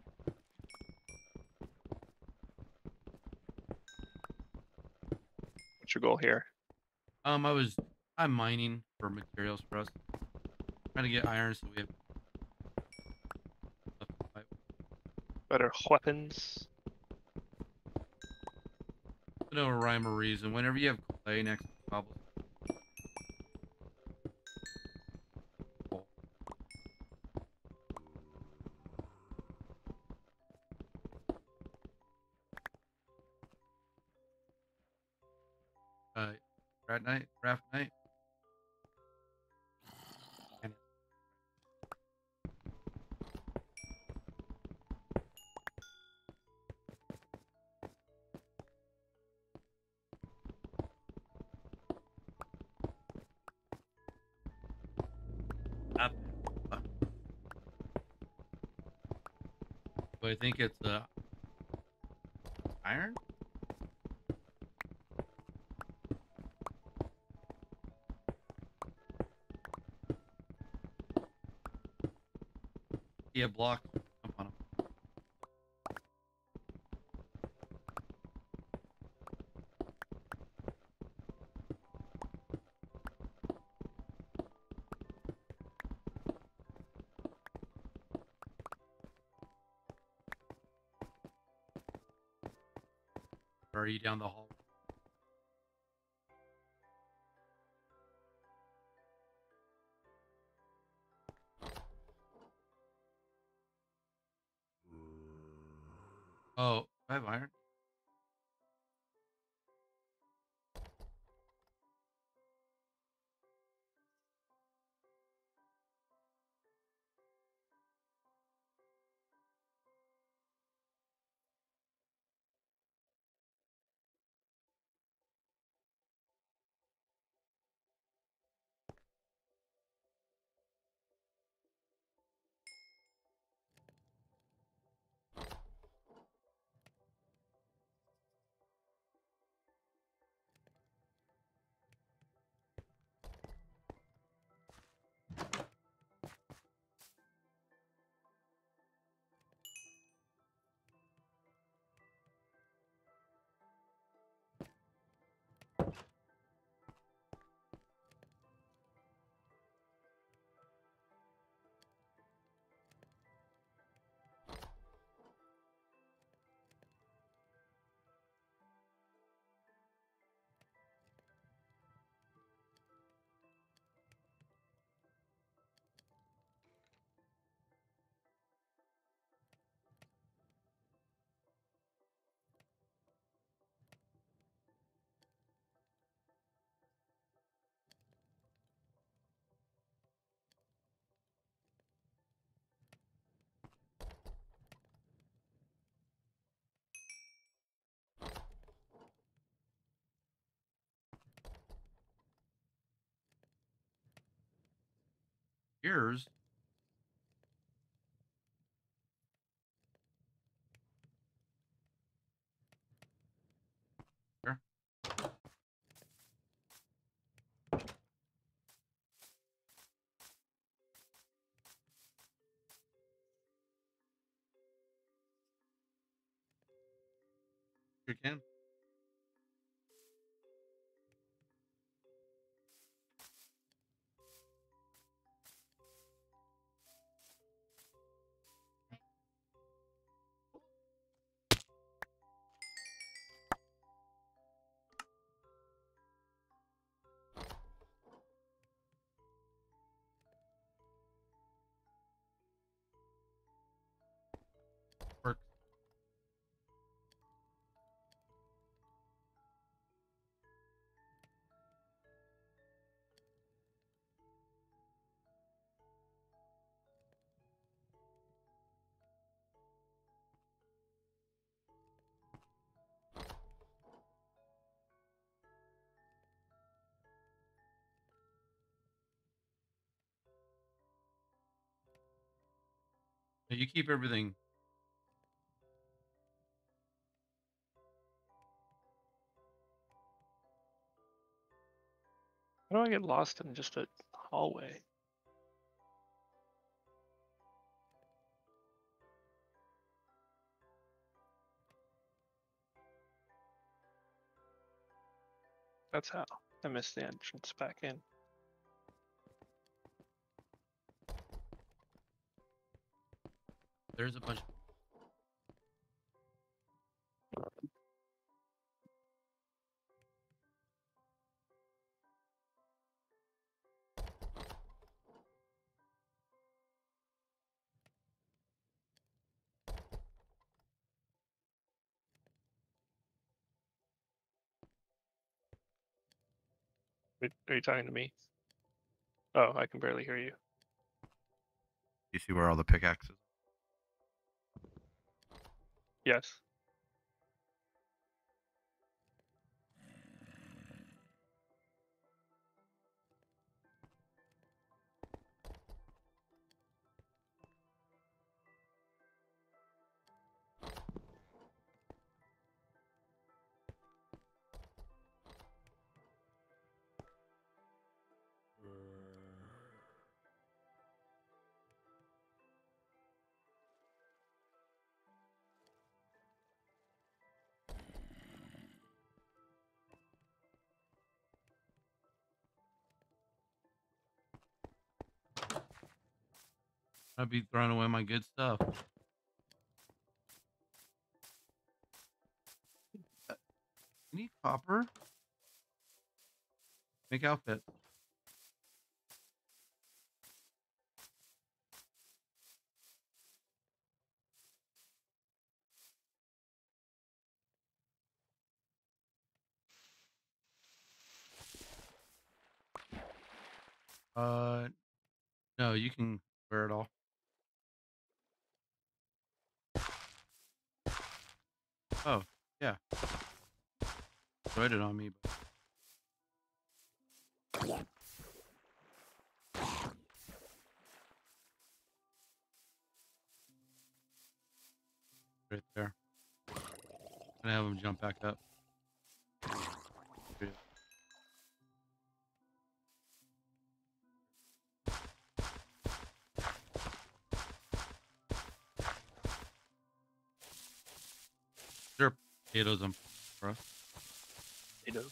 What's your goal here? I'm mining for materials for us. Trying to get iron so we have stuff to fight with. Better weapons? No rhyme or reason. Whenever you have clay next to cobblestone. Uh, craft night. And up. But I think it's iron. Yeah, blocks. Jump on them. Or are you down the hall? Oh, I have iron. Ears. Here. You can. Works. Yeah, you keep everything. How do I get lost in just a hallway? That's how. I missed the entrance back in. There's a bunch. Wait, are you talking to me? Oh, I can barely hear you. You see where all the pickaxes? Yes. I'd be throwing away my good stuff. You need copper? Make outfit. No, you can wear it all. Oh, yeah. Write it on me. Right there. Gonna have him jump back up. There are potatoes on for us. Potatoes.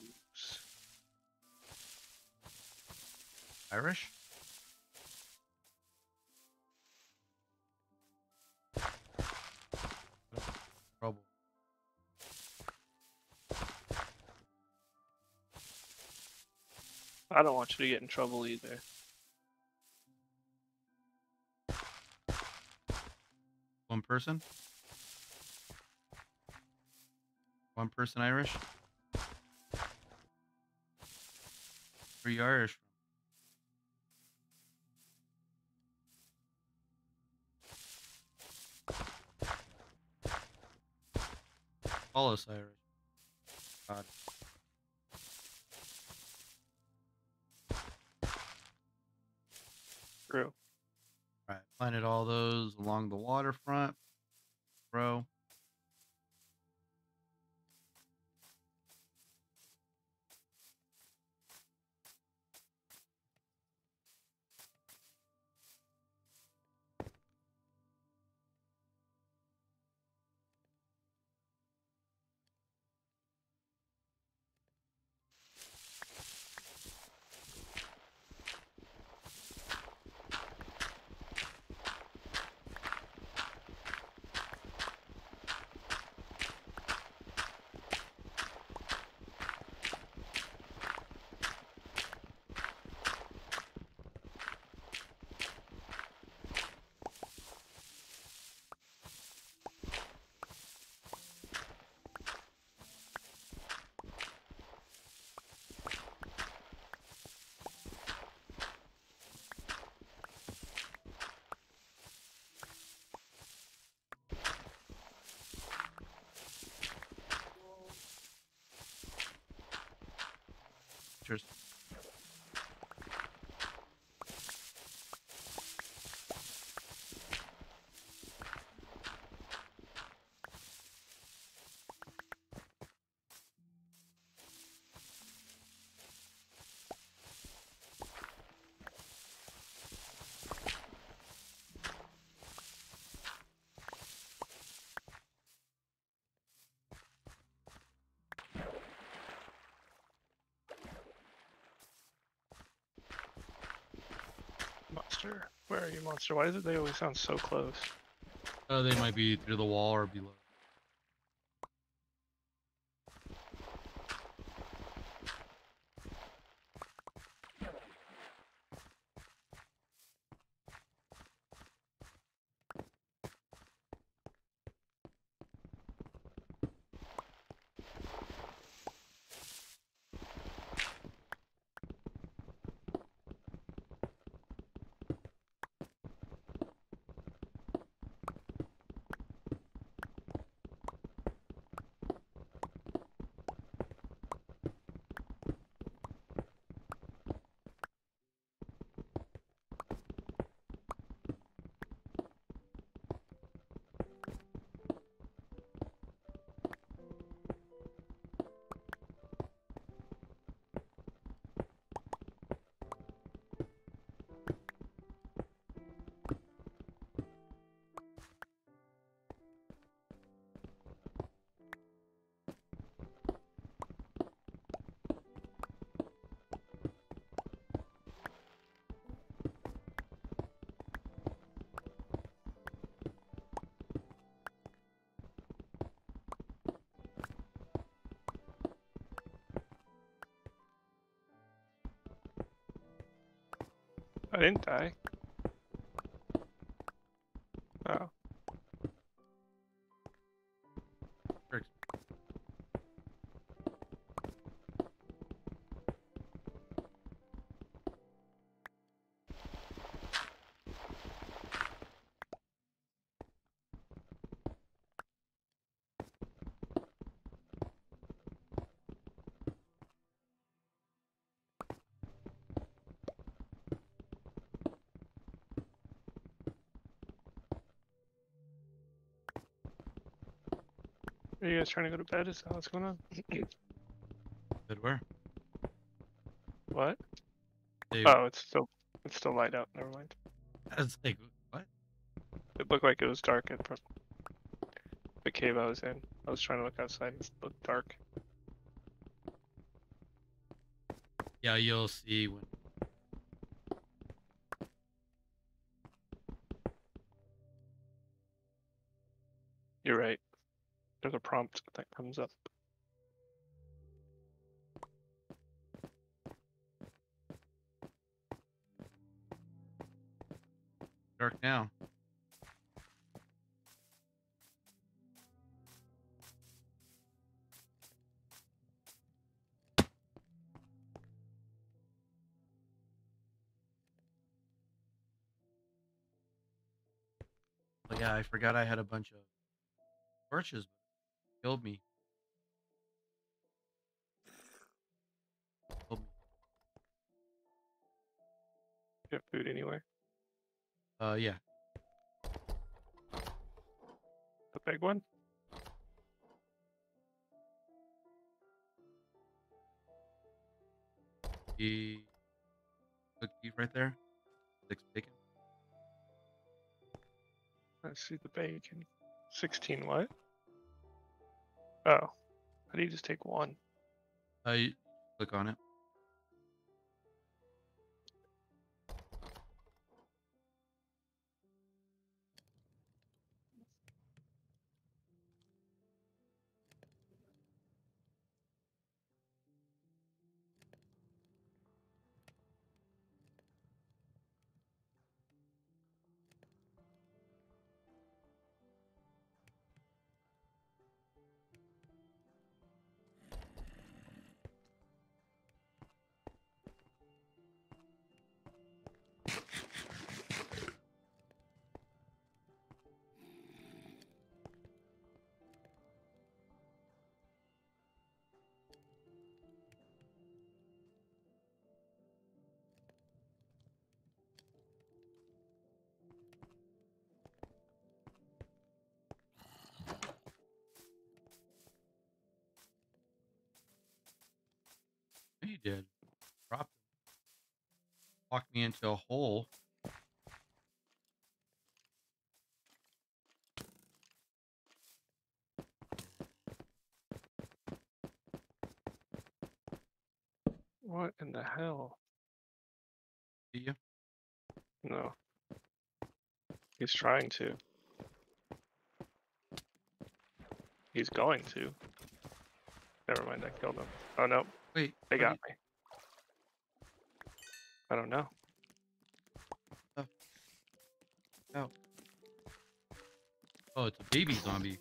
Irish? Trouble. I don't want you to get in trouble either. One person? One person Irish? Where you Irish from? Call us Irish. Got it. planted all those along the waterfront, bro. Cheers. Monster. Where are you, monster? Why do they always sound so close? They might be through the wall or below. I didn't die. Oh. Bricks. Are you guys trying to go to bed? Is that what's going on? Good where? What? They, Oh, it's still light out. Never mind. I was like, what? It looked like it was dark at the cave I was in. I was trying to look outside and it looked dark. Yeah, you'll see when. You're right. There's a prompt that comes up. Dark now. But yeah, I forgot I had a bunch of torches. Killed me. Killed me. You have food anywhere? Yeah. big one? The cooked beef right there. 6 bacon. I see the bacon. 16 what? Oh. How do you just take one? You click on it. You did. Dropped him. Walked me into a hole. What in the hell? See you? No. He's trying to. He's going to. Never mind, I killed him. Oh no, Wait. they how got do me. I don't know. Oh, it's a baby zombie.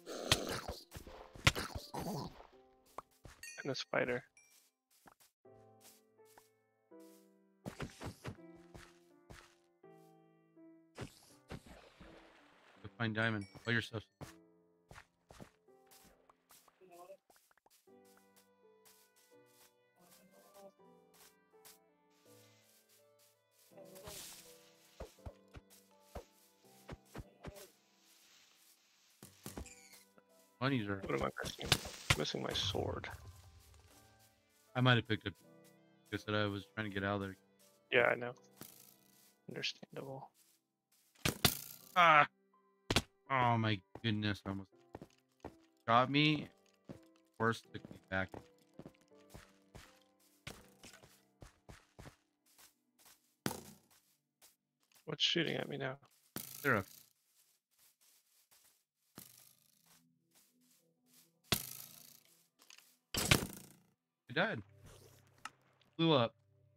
And a spider. Go find Diamond. All your stuff. Bunnies are. What am I missing? Missing my sword. I might have picked up. I said I was trying to get out of there. Yeah, I know. Understandable. Ah! Oh my goodness! Almost got me. Horse took me back. What's shooting at me now? They're up. I died. Blew up.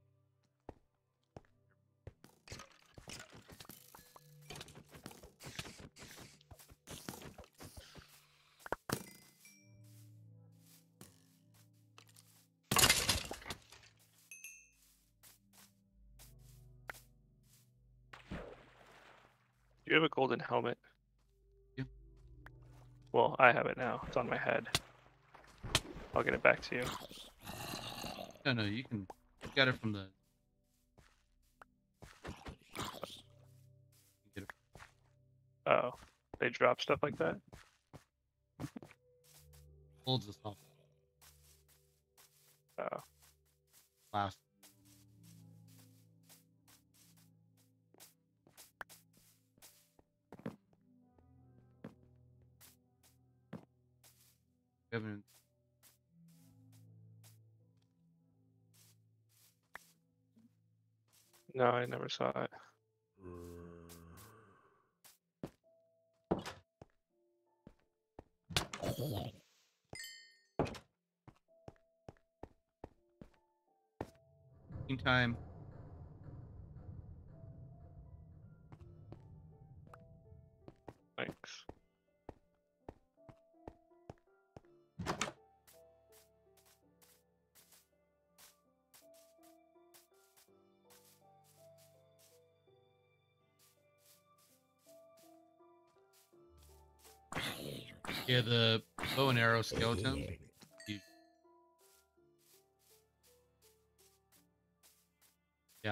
Do you have a golden helmet? Yeah. Well, I have it now. It's on my head. I'll get it back to you. No, you can. You got it from the. You get it. Oh, they drop stuff like that? Holds us off. Oh. Last. Haven't. No, I never saw it. Time. Thanks. Yeah, the bow and arrow skeletons. Yeah.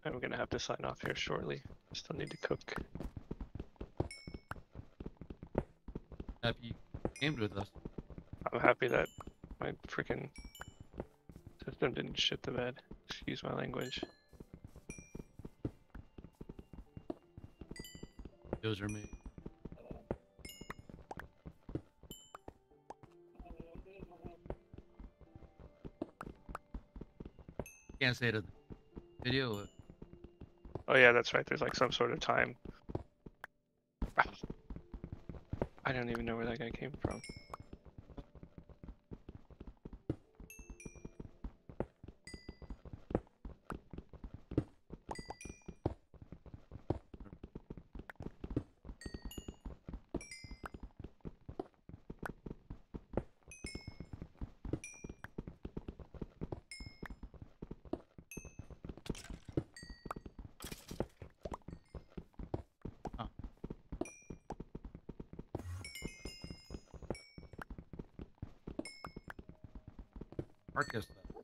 I'm gonna have to sign off here shortly. Still need to cook. Happy you gamed with us. I'm happy that my freaking system didn't shit the bed. Excuse my language. Those are me. Can't say to the video. Oh yeah, that's right. There's like some sort of time. I don't even know where that guy came from. Oh. Marcus.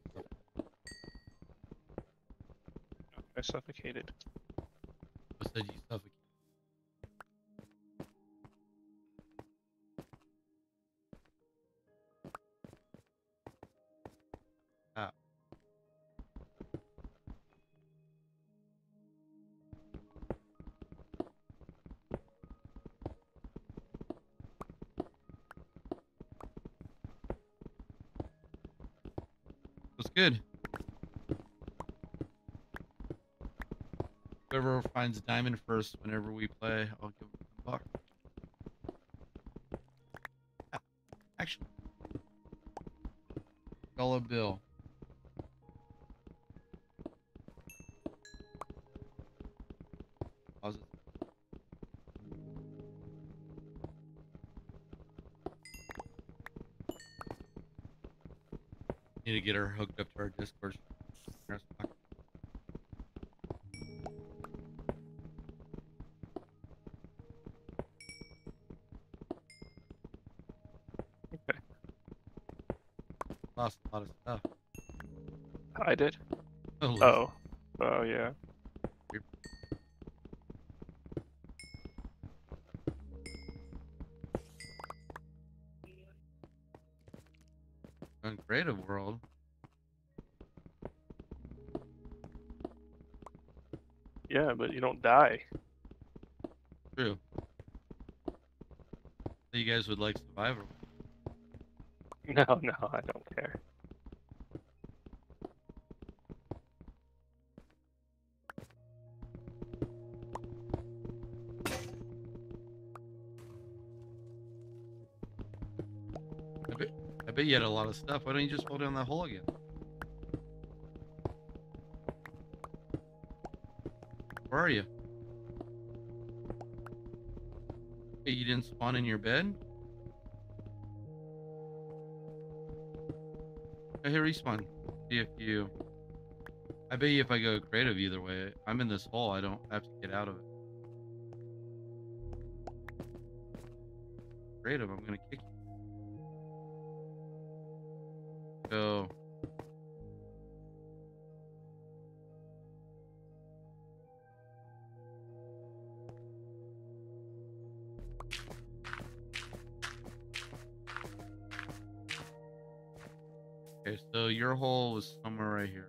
I suffocated. Said you suffocate. Ah. That's good. Whoever finds diamond first whenever we play, I'll give him $1. Ah, actually, dollar bill. Pause it. Need to get her hooked up to our Discord. Okay. Lost a lot of stuff. I did. Oh, Oh. Oh yeah. in creative world. Yeah, but you don't die. True. So you guys would like survival. No, no, I don't care. I bet you had a lot of stuff. Why don't you just fall down that hole again? Where are you? Hey, you didn't spawn in your bed? Oh, here, respawn. See if you... I bet you if I go creative either way, I'm in this hole, I don't have to get out of it. Creative, I'm gonna kick you. Go. Okay, so your hole was somewhere right here.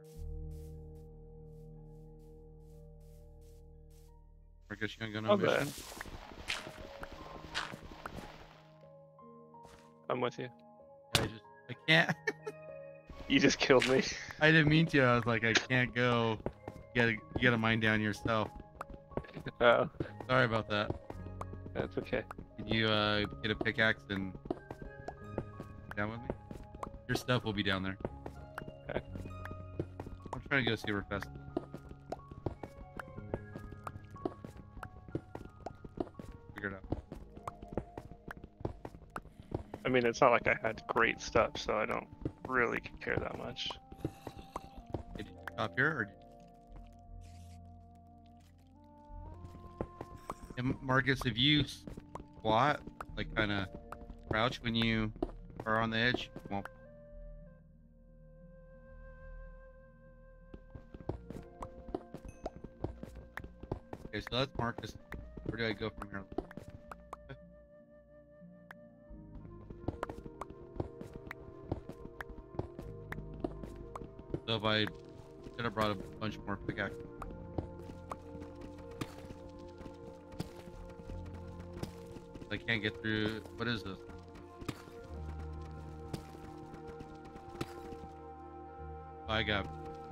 I guess you ain't got no How's that? mission. I'm with you. I can't. You just killed me. I didn't mean to. I was like, I can't go. You gotta mine down yourself. Oh, Sorry about that. that's okay. Can you get a pickaxe and down with me? Your stuff will be down there. Okay. I'm trying to go see where Fest is. Figure it out. I mean, it's not like I had great stuff, so I don't really care that much. Did you stop here or did and Marcus, if you squat, like kind of crouch when you are on the edge, you won't. Okay, so that's Marcus. Where do I go from here? So if I should have brought a bunch more pickaxes. I can't get through. What is this? Oh, I got.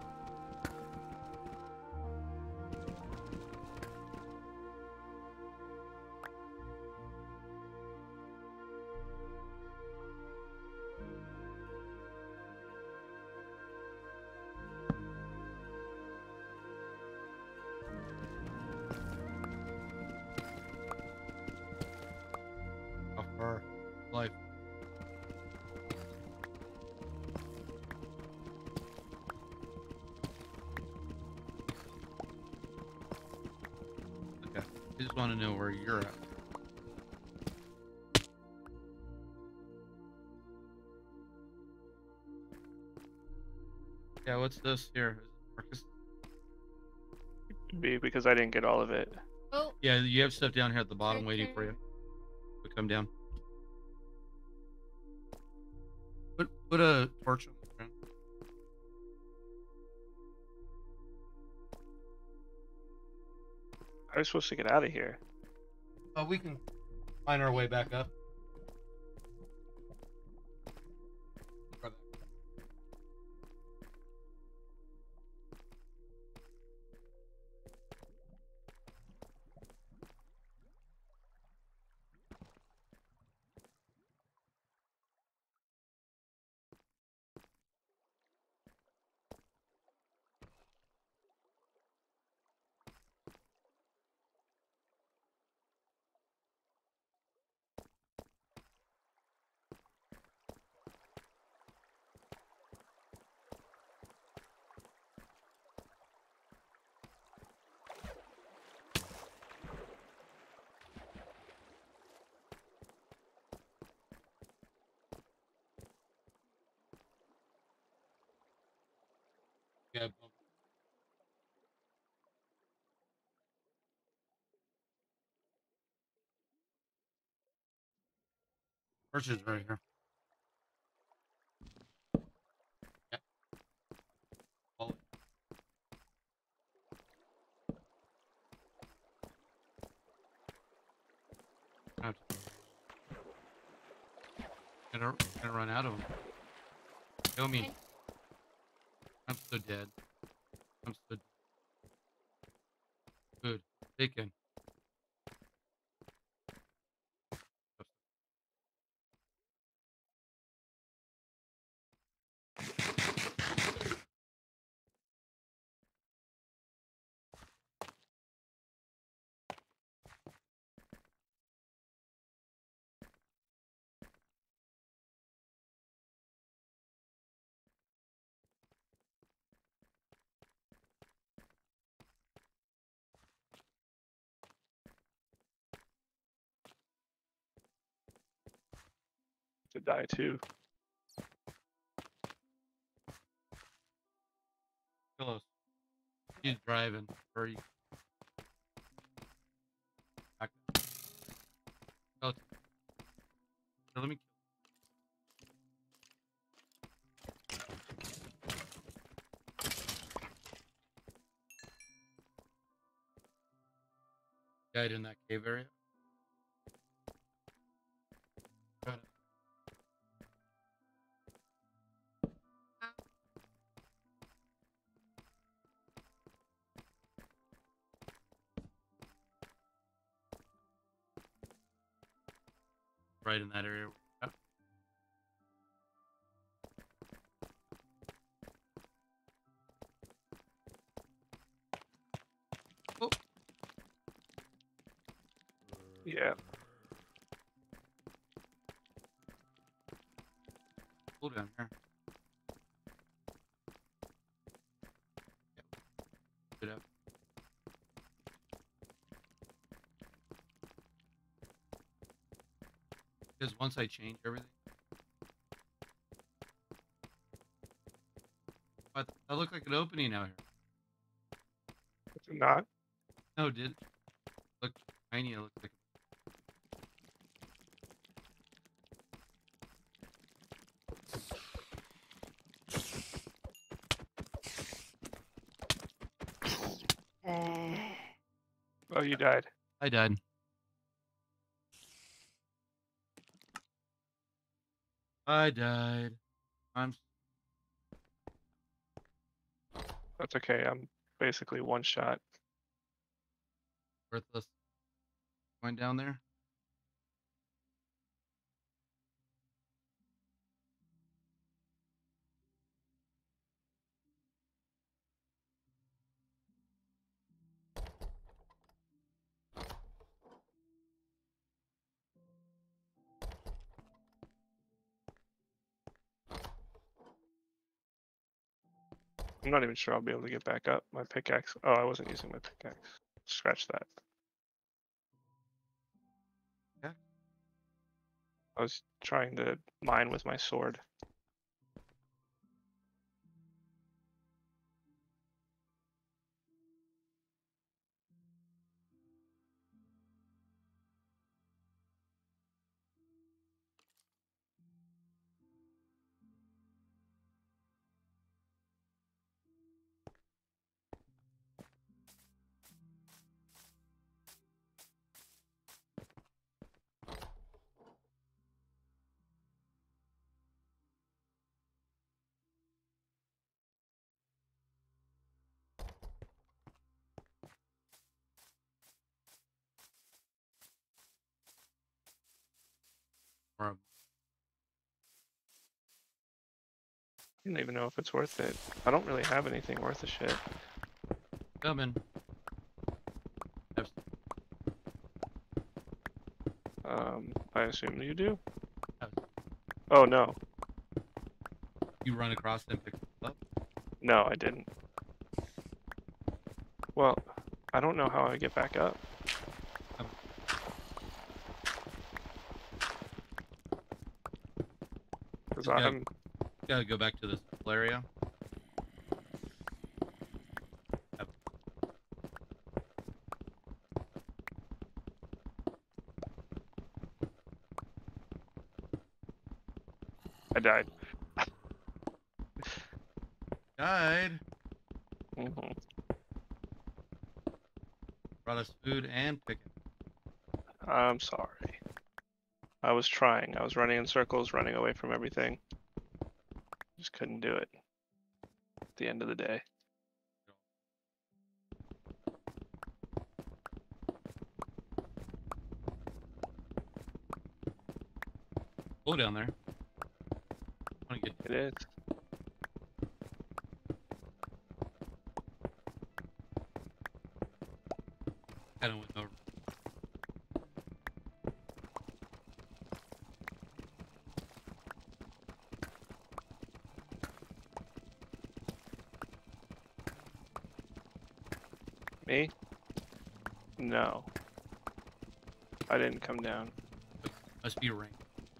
How far? Life. Okay. I just want to know where you're at. Yeah, what's this here? Is it Marcus? Be because I didn't get all of it. Oh, Yeah, you have stuff down here at the bottom your waiting for you. turn. So come down. Put a torch on the ground. I was supposed to get out of here. Oh, we can find our way back up. Yeah, torch is right here. Yeah. Follow. Out. Gonna run out of them. Kill me. Okay. I'm so dead. I'm so good. Taken. To die too. Close. He's driving. Where are you? Back. Oh, here, let me. Died in that cave area. Got it. Right in that area. Oh, Yeah. pull down here. Get up. Because once I change everything, that looked like an opening out here. Is it not? No, did tiny. It looks like. Oh, you died. I died. I died. I'm That's okay. I'm basically one shot. worthless. Going down there. I'm not even sure I'll be able to get back up. My pickaxe. Oh, I wasn't using my pickaxe. Scratch that. Yeah. I was trying to mine with my sword. Or I don't even know if it's worth it. I don't really have anything worth a shit. coming. I assume you do. Have- Oh no, You run across and pick stuff up. no, I didn't. Well, I don't know how I get back up. Because Yeah. I'm. Gotta go back to this area. I died. Died. Hmm. Brought us food and pick. I'm sorry. I was trying. I was running in circles, running away from everything. Just couldn't do it. At the end of the day. Go down there. I want to get. It is. Kind of went over. Me? No. I didn't come down. Must be a ring.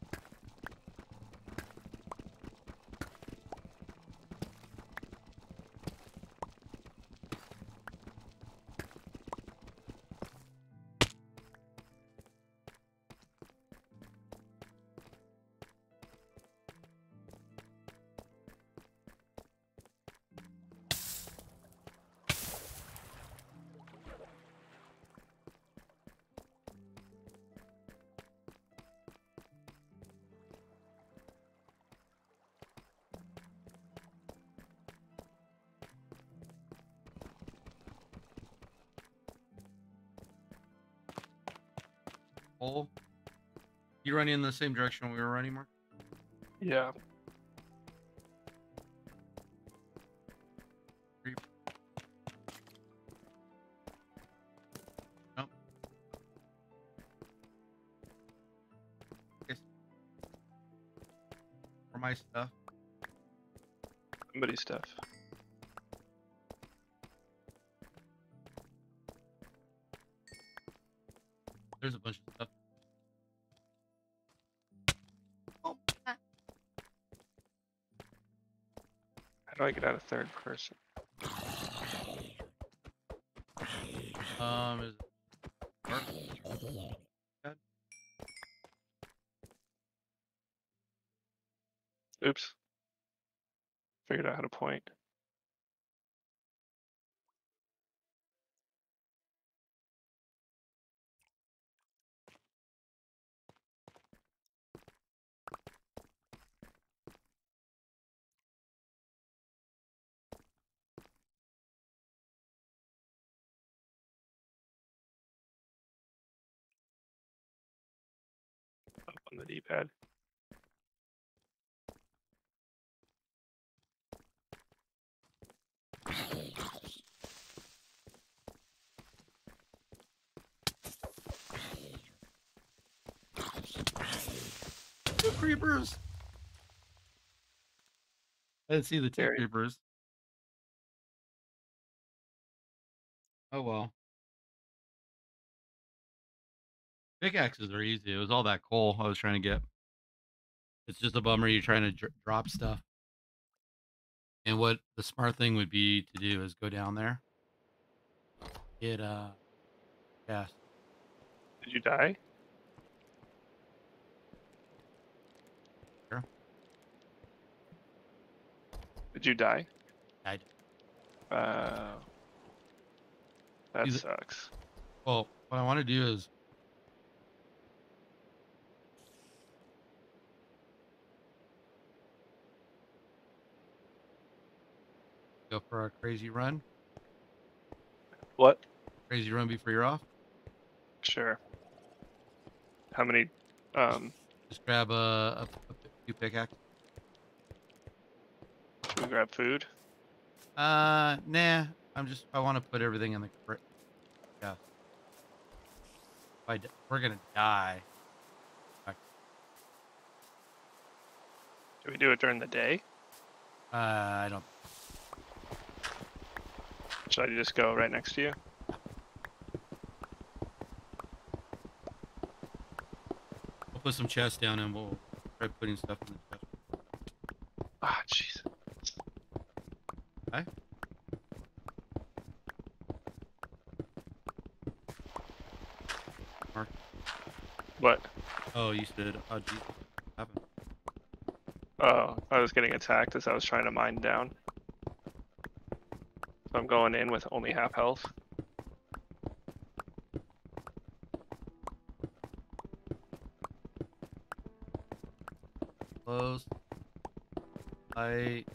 Hole. You running in the same direction we were running, Mark? Yeah. Nope. Yes. For my stuff. Somebody's stuff. There's a bunch of stuff. Oh. How do I get out of third person? Is it Mark? God. Oops. Figured out how to point. Up on the D-pad. Two creepers. I didn't see the two Very. creepers. Oh well. Pickaxes are easy. It was all that coal I was trying to get. It's just a bummer you're trying to drop stuff. And what the smart thing would be to do is go down there, get gas. Did you die? Here. Did you die? Died. That Either- sucks. Well, what I want to do is go for a crazy run. What? Crazy run before you're off. Sure. How many? Just grab a few pickaxes. Should we grab food? Nah. I want to put everything in the yeah. We're gonna die. Do we do it during the day? I don't. Should I just go right next to you? We'll put some chests down and we'll try putting stuff in the chest. Ah, jeez. Okay. Mark. What? Oh, you said, oh, Jesus. What happened? Oh, I was getting attacked as I was trying to mine down. So I'm going in with only half health. Close. Light.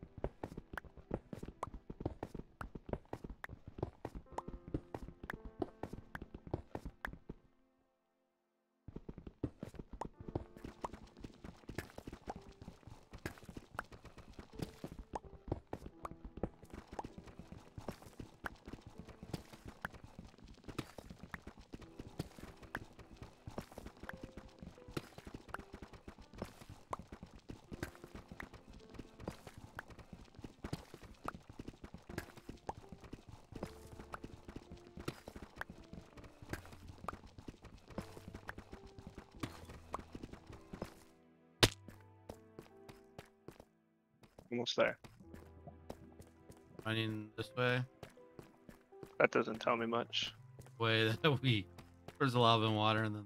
Almost there. Running this way. That doesn't tell me much. Way that there's lava and water and then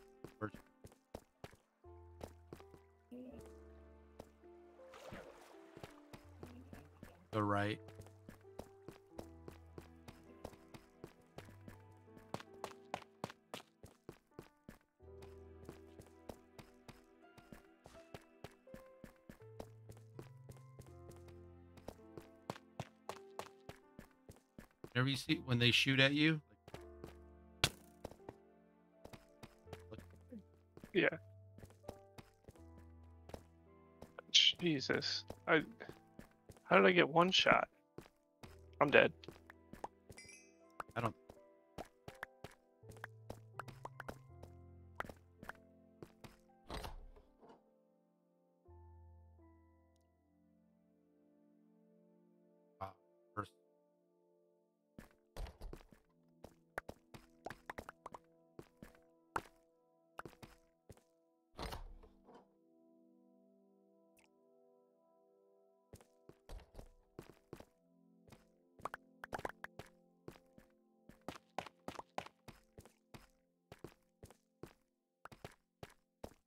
go right. Whenever you see when they shoot at you, Yeah. Jesus. How did I get one shot? I'm dead. I don't. First.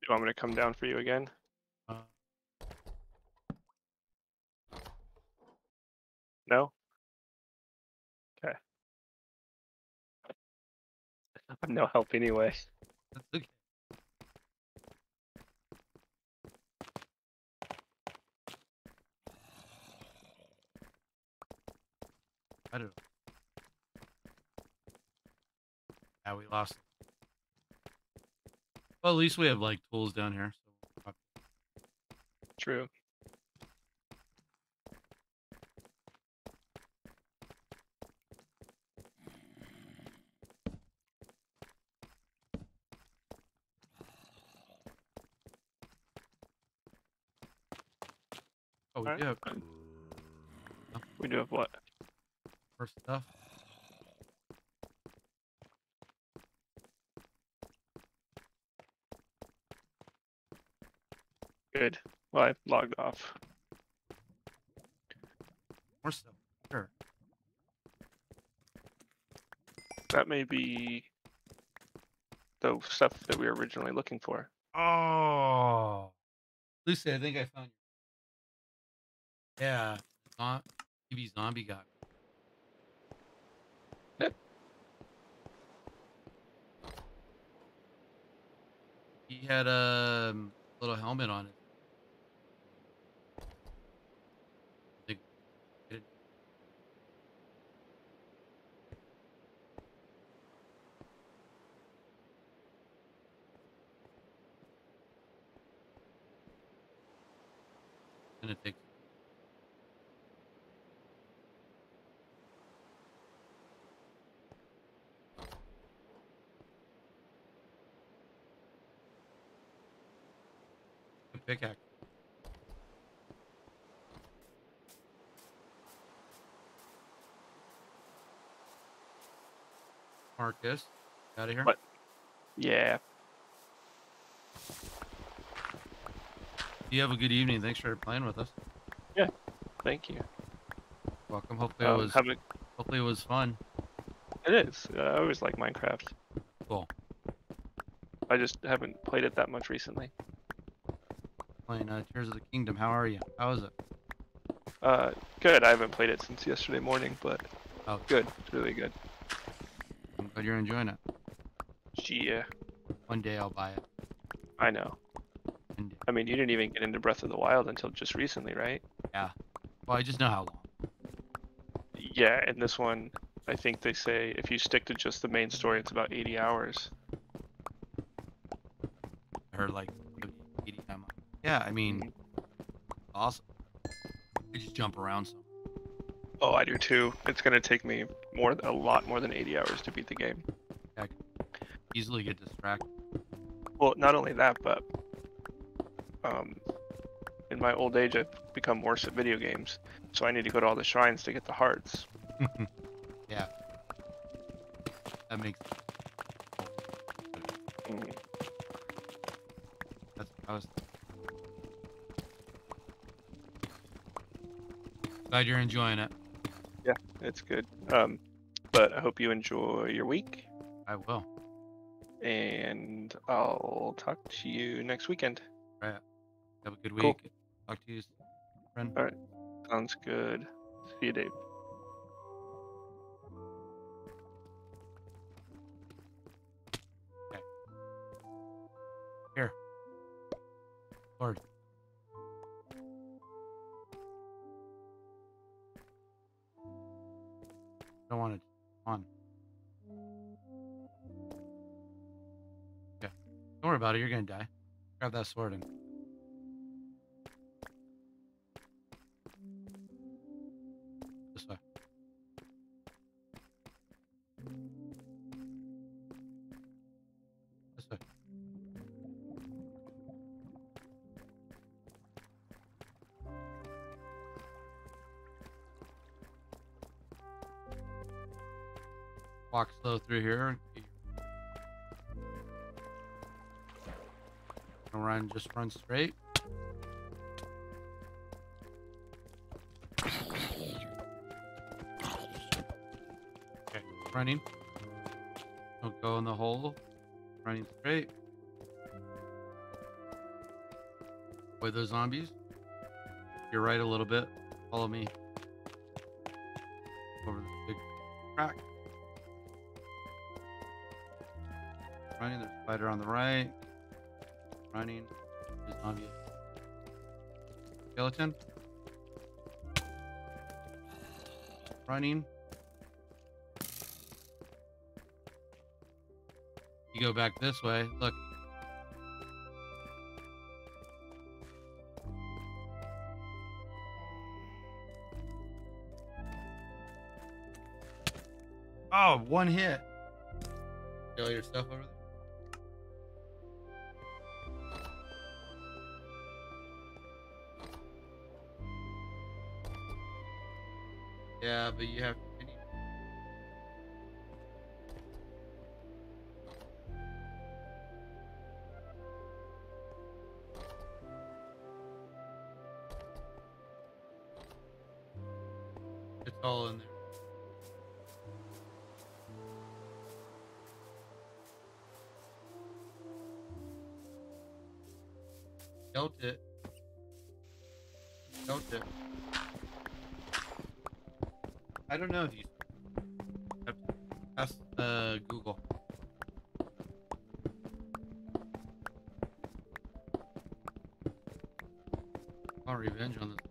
You want me to come down for you again? Uh, No? Okay. I'm no help anyway. that's okay. I don't know. Yeah, we lost it. Well, at least we have like tools down here. So True. oh, we Alright. do have We do have what? more stuff. Good. Well, I logged off. More stuff. Sure. That may be the stuff that we were originally looking for. Oh, Lucy, I think I found you. Yeah, TV zombie got me. Yep. He had a little helmet on it. I think it gonna take. A pickaxe. Marcus, out of here. What? Yeah. You have a good evening. Thanks for playing with us. Thank you. Welcome. Hopefully Have a, it was fun. it is. I always like Minecraft. Cool. I just haven't played it that much recently. Playing Tears of the Kingdom. How are you? How is it? Good. I haven't played it since yesterday morning, but Oh, good. It's really good. I'm glad you're enjoying it. Yeah, One day I'll buy it. I know. One day. I mean, you didn't even get into Breath of the Wild until just recently, right? Yeah. Well, I just know how long. Yeah, and this one, I think they say if you stick to just the main story, it's about 80 hours. I heard like 80 times. Yeah, I mean, awesome. I just jump around some. Oh, I do too. It's gonna take me a lot more than 80 hours to beat the game. I can easily get distracted. Well, not only that, but in my old age, I've become worse at video games, so I need to go to all the shrines to get the hearts. Yeah. That makes Mm. that's what I was glad you're enjoying it. Yeah, it's good. But I hope you enjoy your week, I will. and I'll talk to you next weekend. All right. Have a good Cool. week. Talk to you, friend. All right, sounds good. See you, Dave. Okay. Here. Lord. I don't want to on. Okay. Don't worry about it. You're gonna die. Grab that sword and this way. This way. Walk slow through here. Don't run. Just run straight. Okay. Running. Don't go in the hole. Running straight. Avoid those zombies. You're right a little bit. Follow me over this big crack. Running. There's a spider on the right. Running. There's a zombie. Skeleton. Running. You go back this way. Look. Oh, one hit. See all your stuff over there? Yeah, but you have to finish. It's all in there. Dealt it. Dealt it. I don't know if you have to ask Google. I want revenge on this.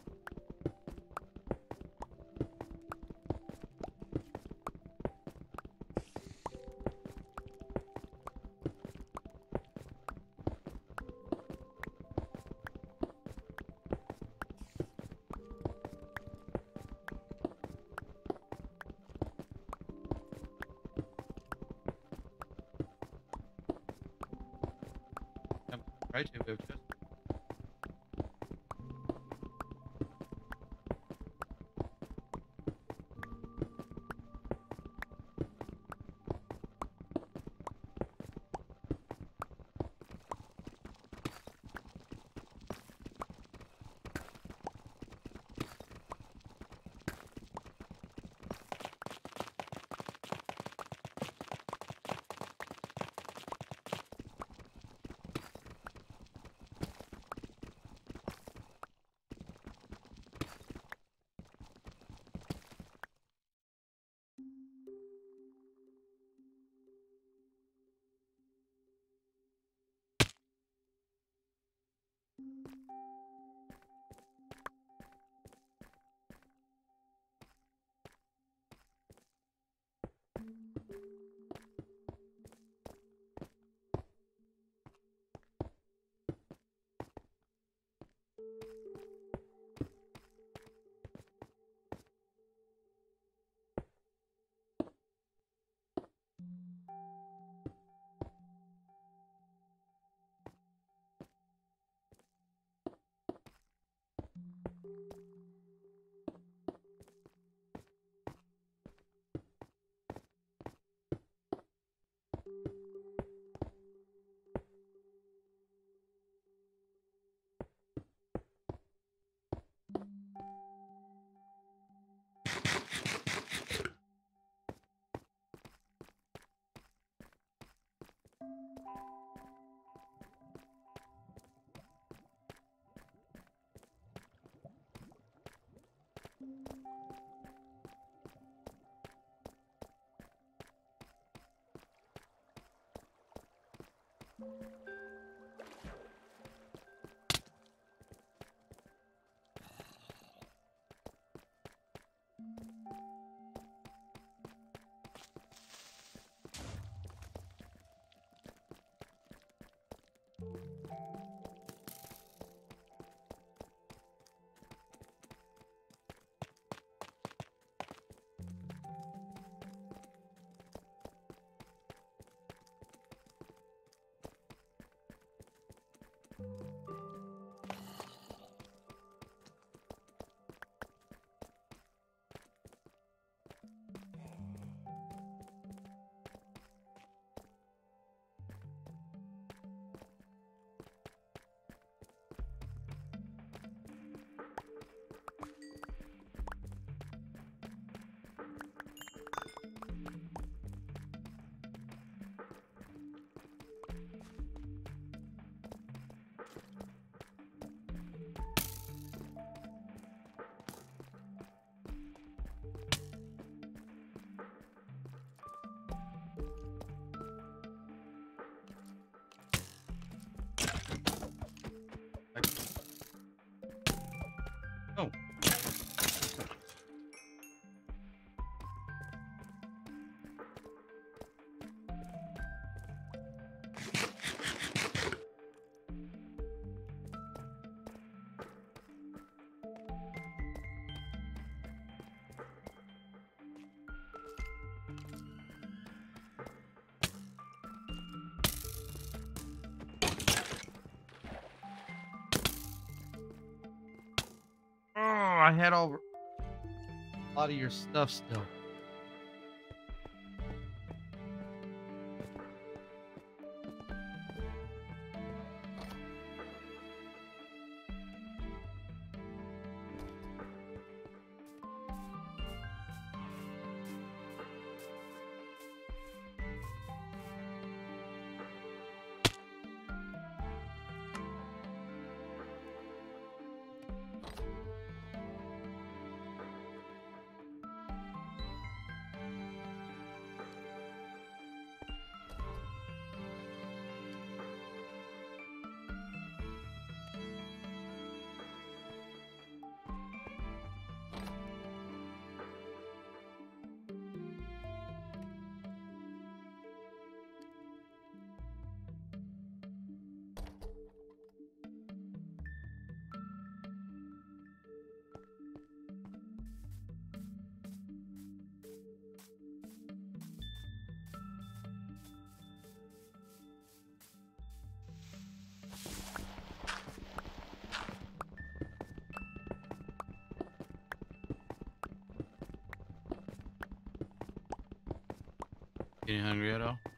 Try to, but just. I had a lot of your stuff still. Getting hungry at all?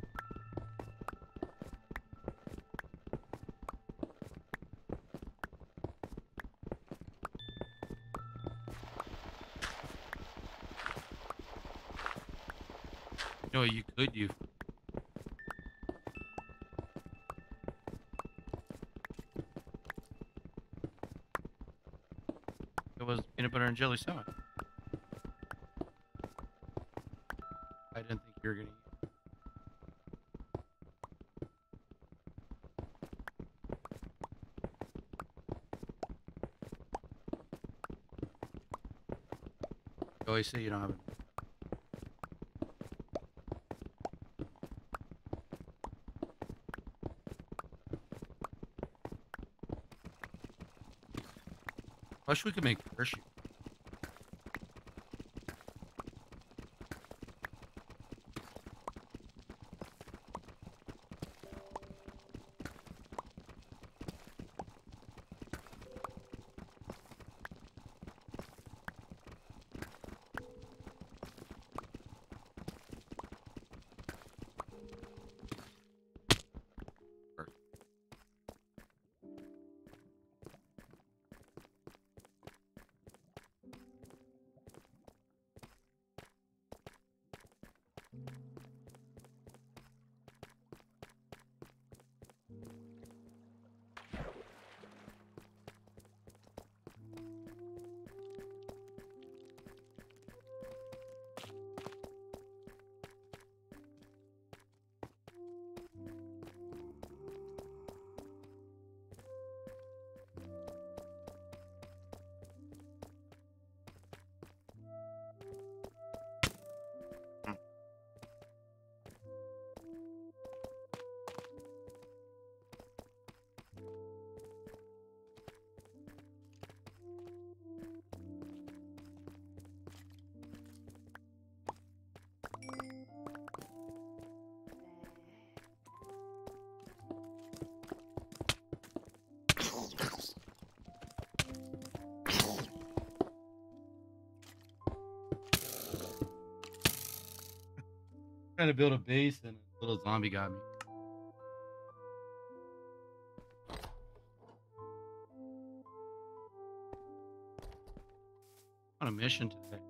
You know what you could do? It was peanut butter and jelly sandwich. I didn't think you were gonna eat. You always say you don't have it. Wish we could make parachute. Trying to build a base and a little zombie got me. On a mission today.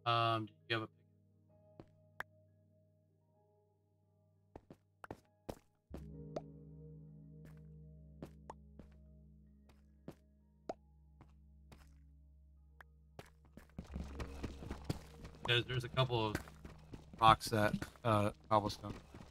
Do you have a there's a couple of rocks that cobblestone.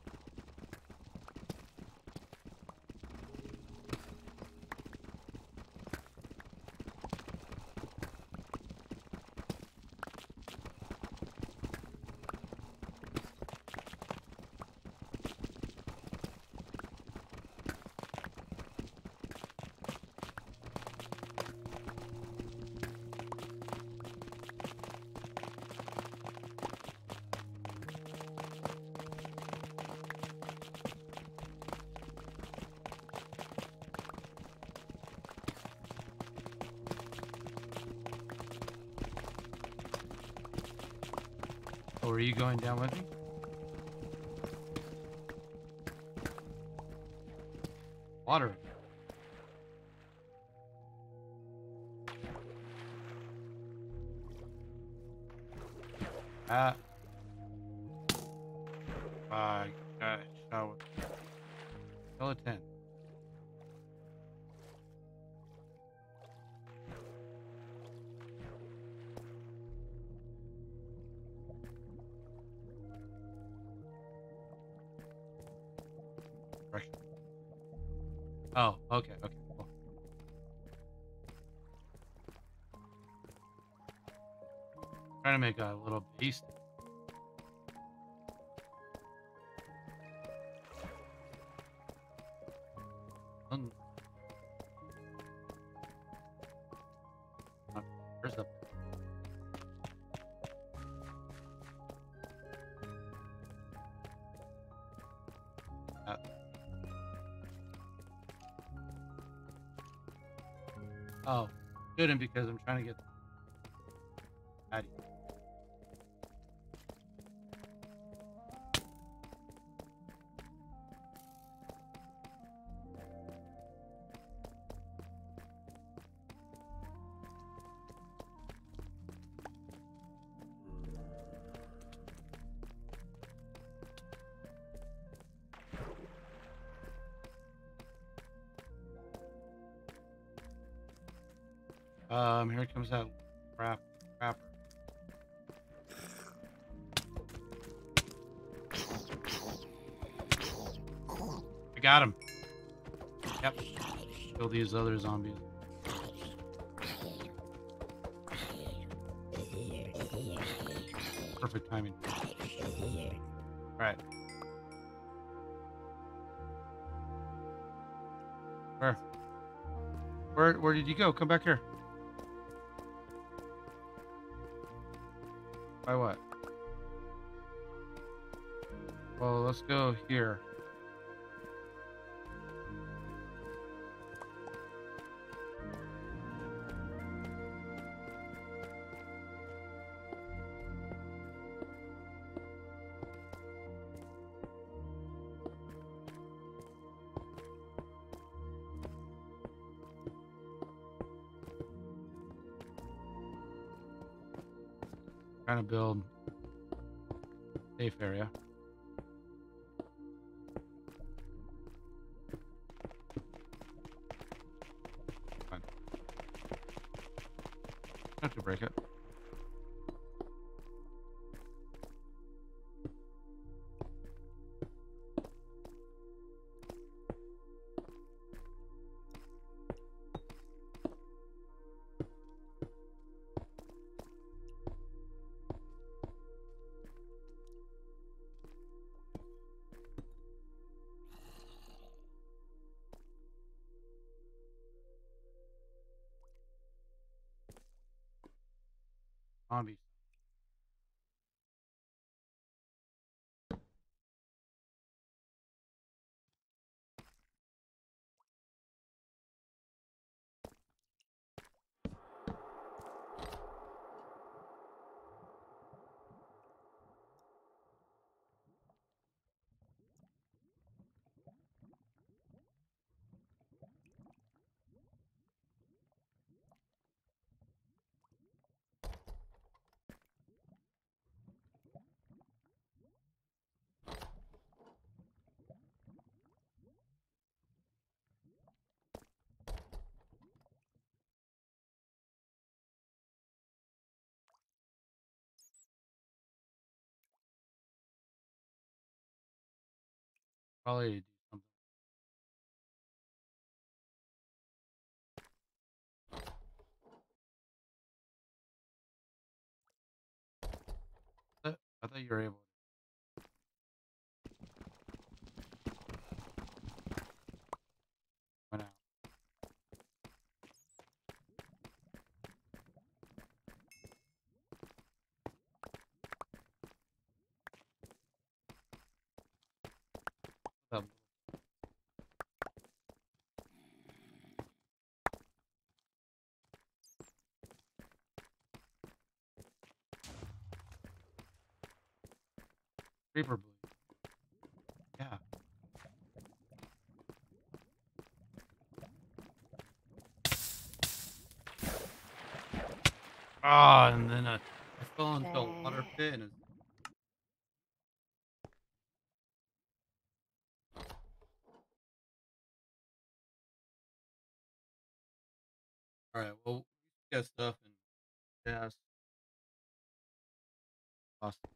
Oh, are you going down with me? Water. Ah. Got a shower. Skeleton. Fresh. Oh, okay, cool. Trying to make a little base. Um, There's a uh, oh, shouldn't because I'm trying to get patty. Here comes that crapper. I got him. Yep. Kill these other zombies. Perfect timing. Right. Where did you go? Come back here. By what? Well, let's go here. Trying to build a safe area. Fine. Not to break it. Zombies. Probably do something. I thought you were able to went out. That creeper blue. Yeah. Ah, and then I fell into a water pit and it's all right. Well, we got stuff and gas. Awesome.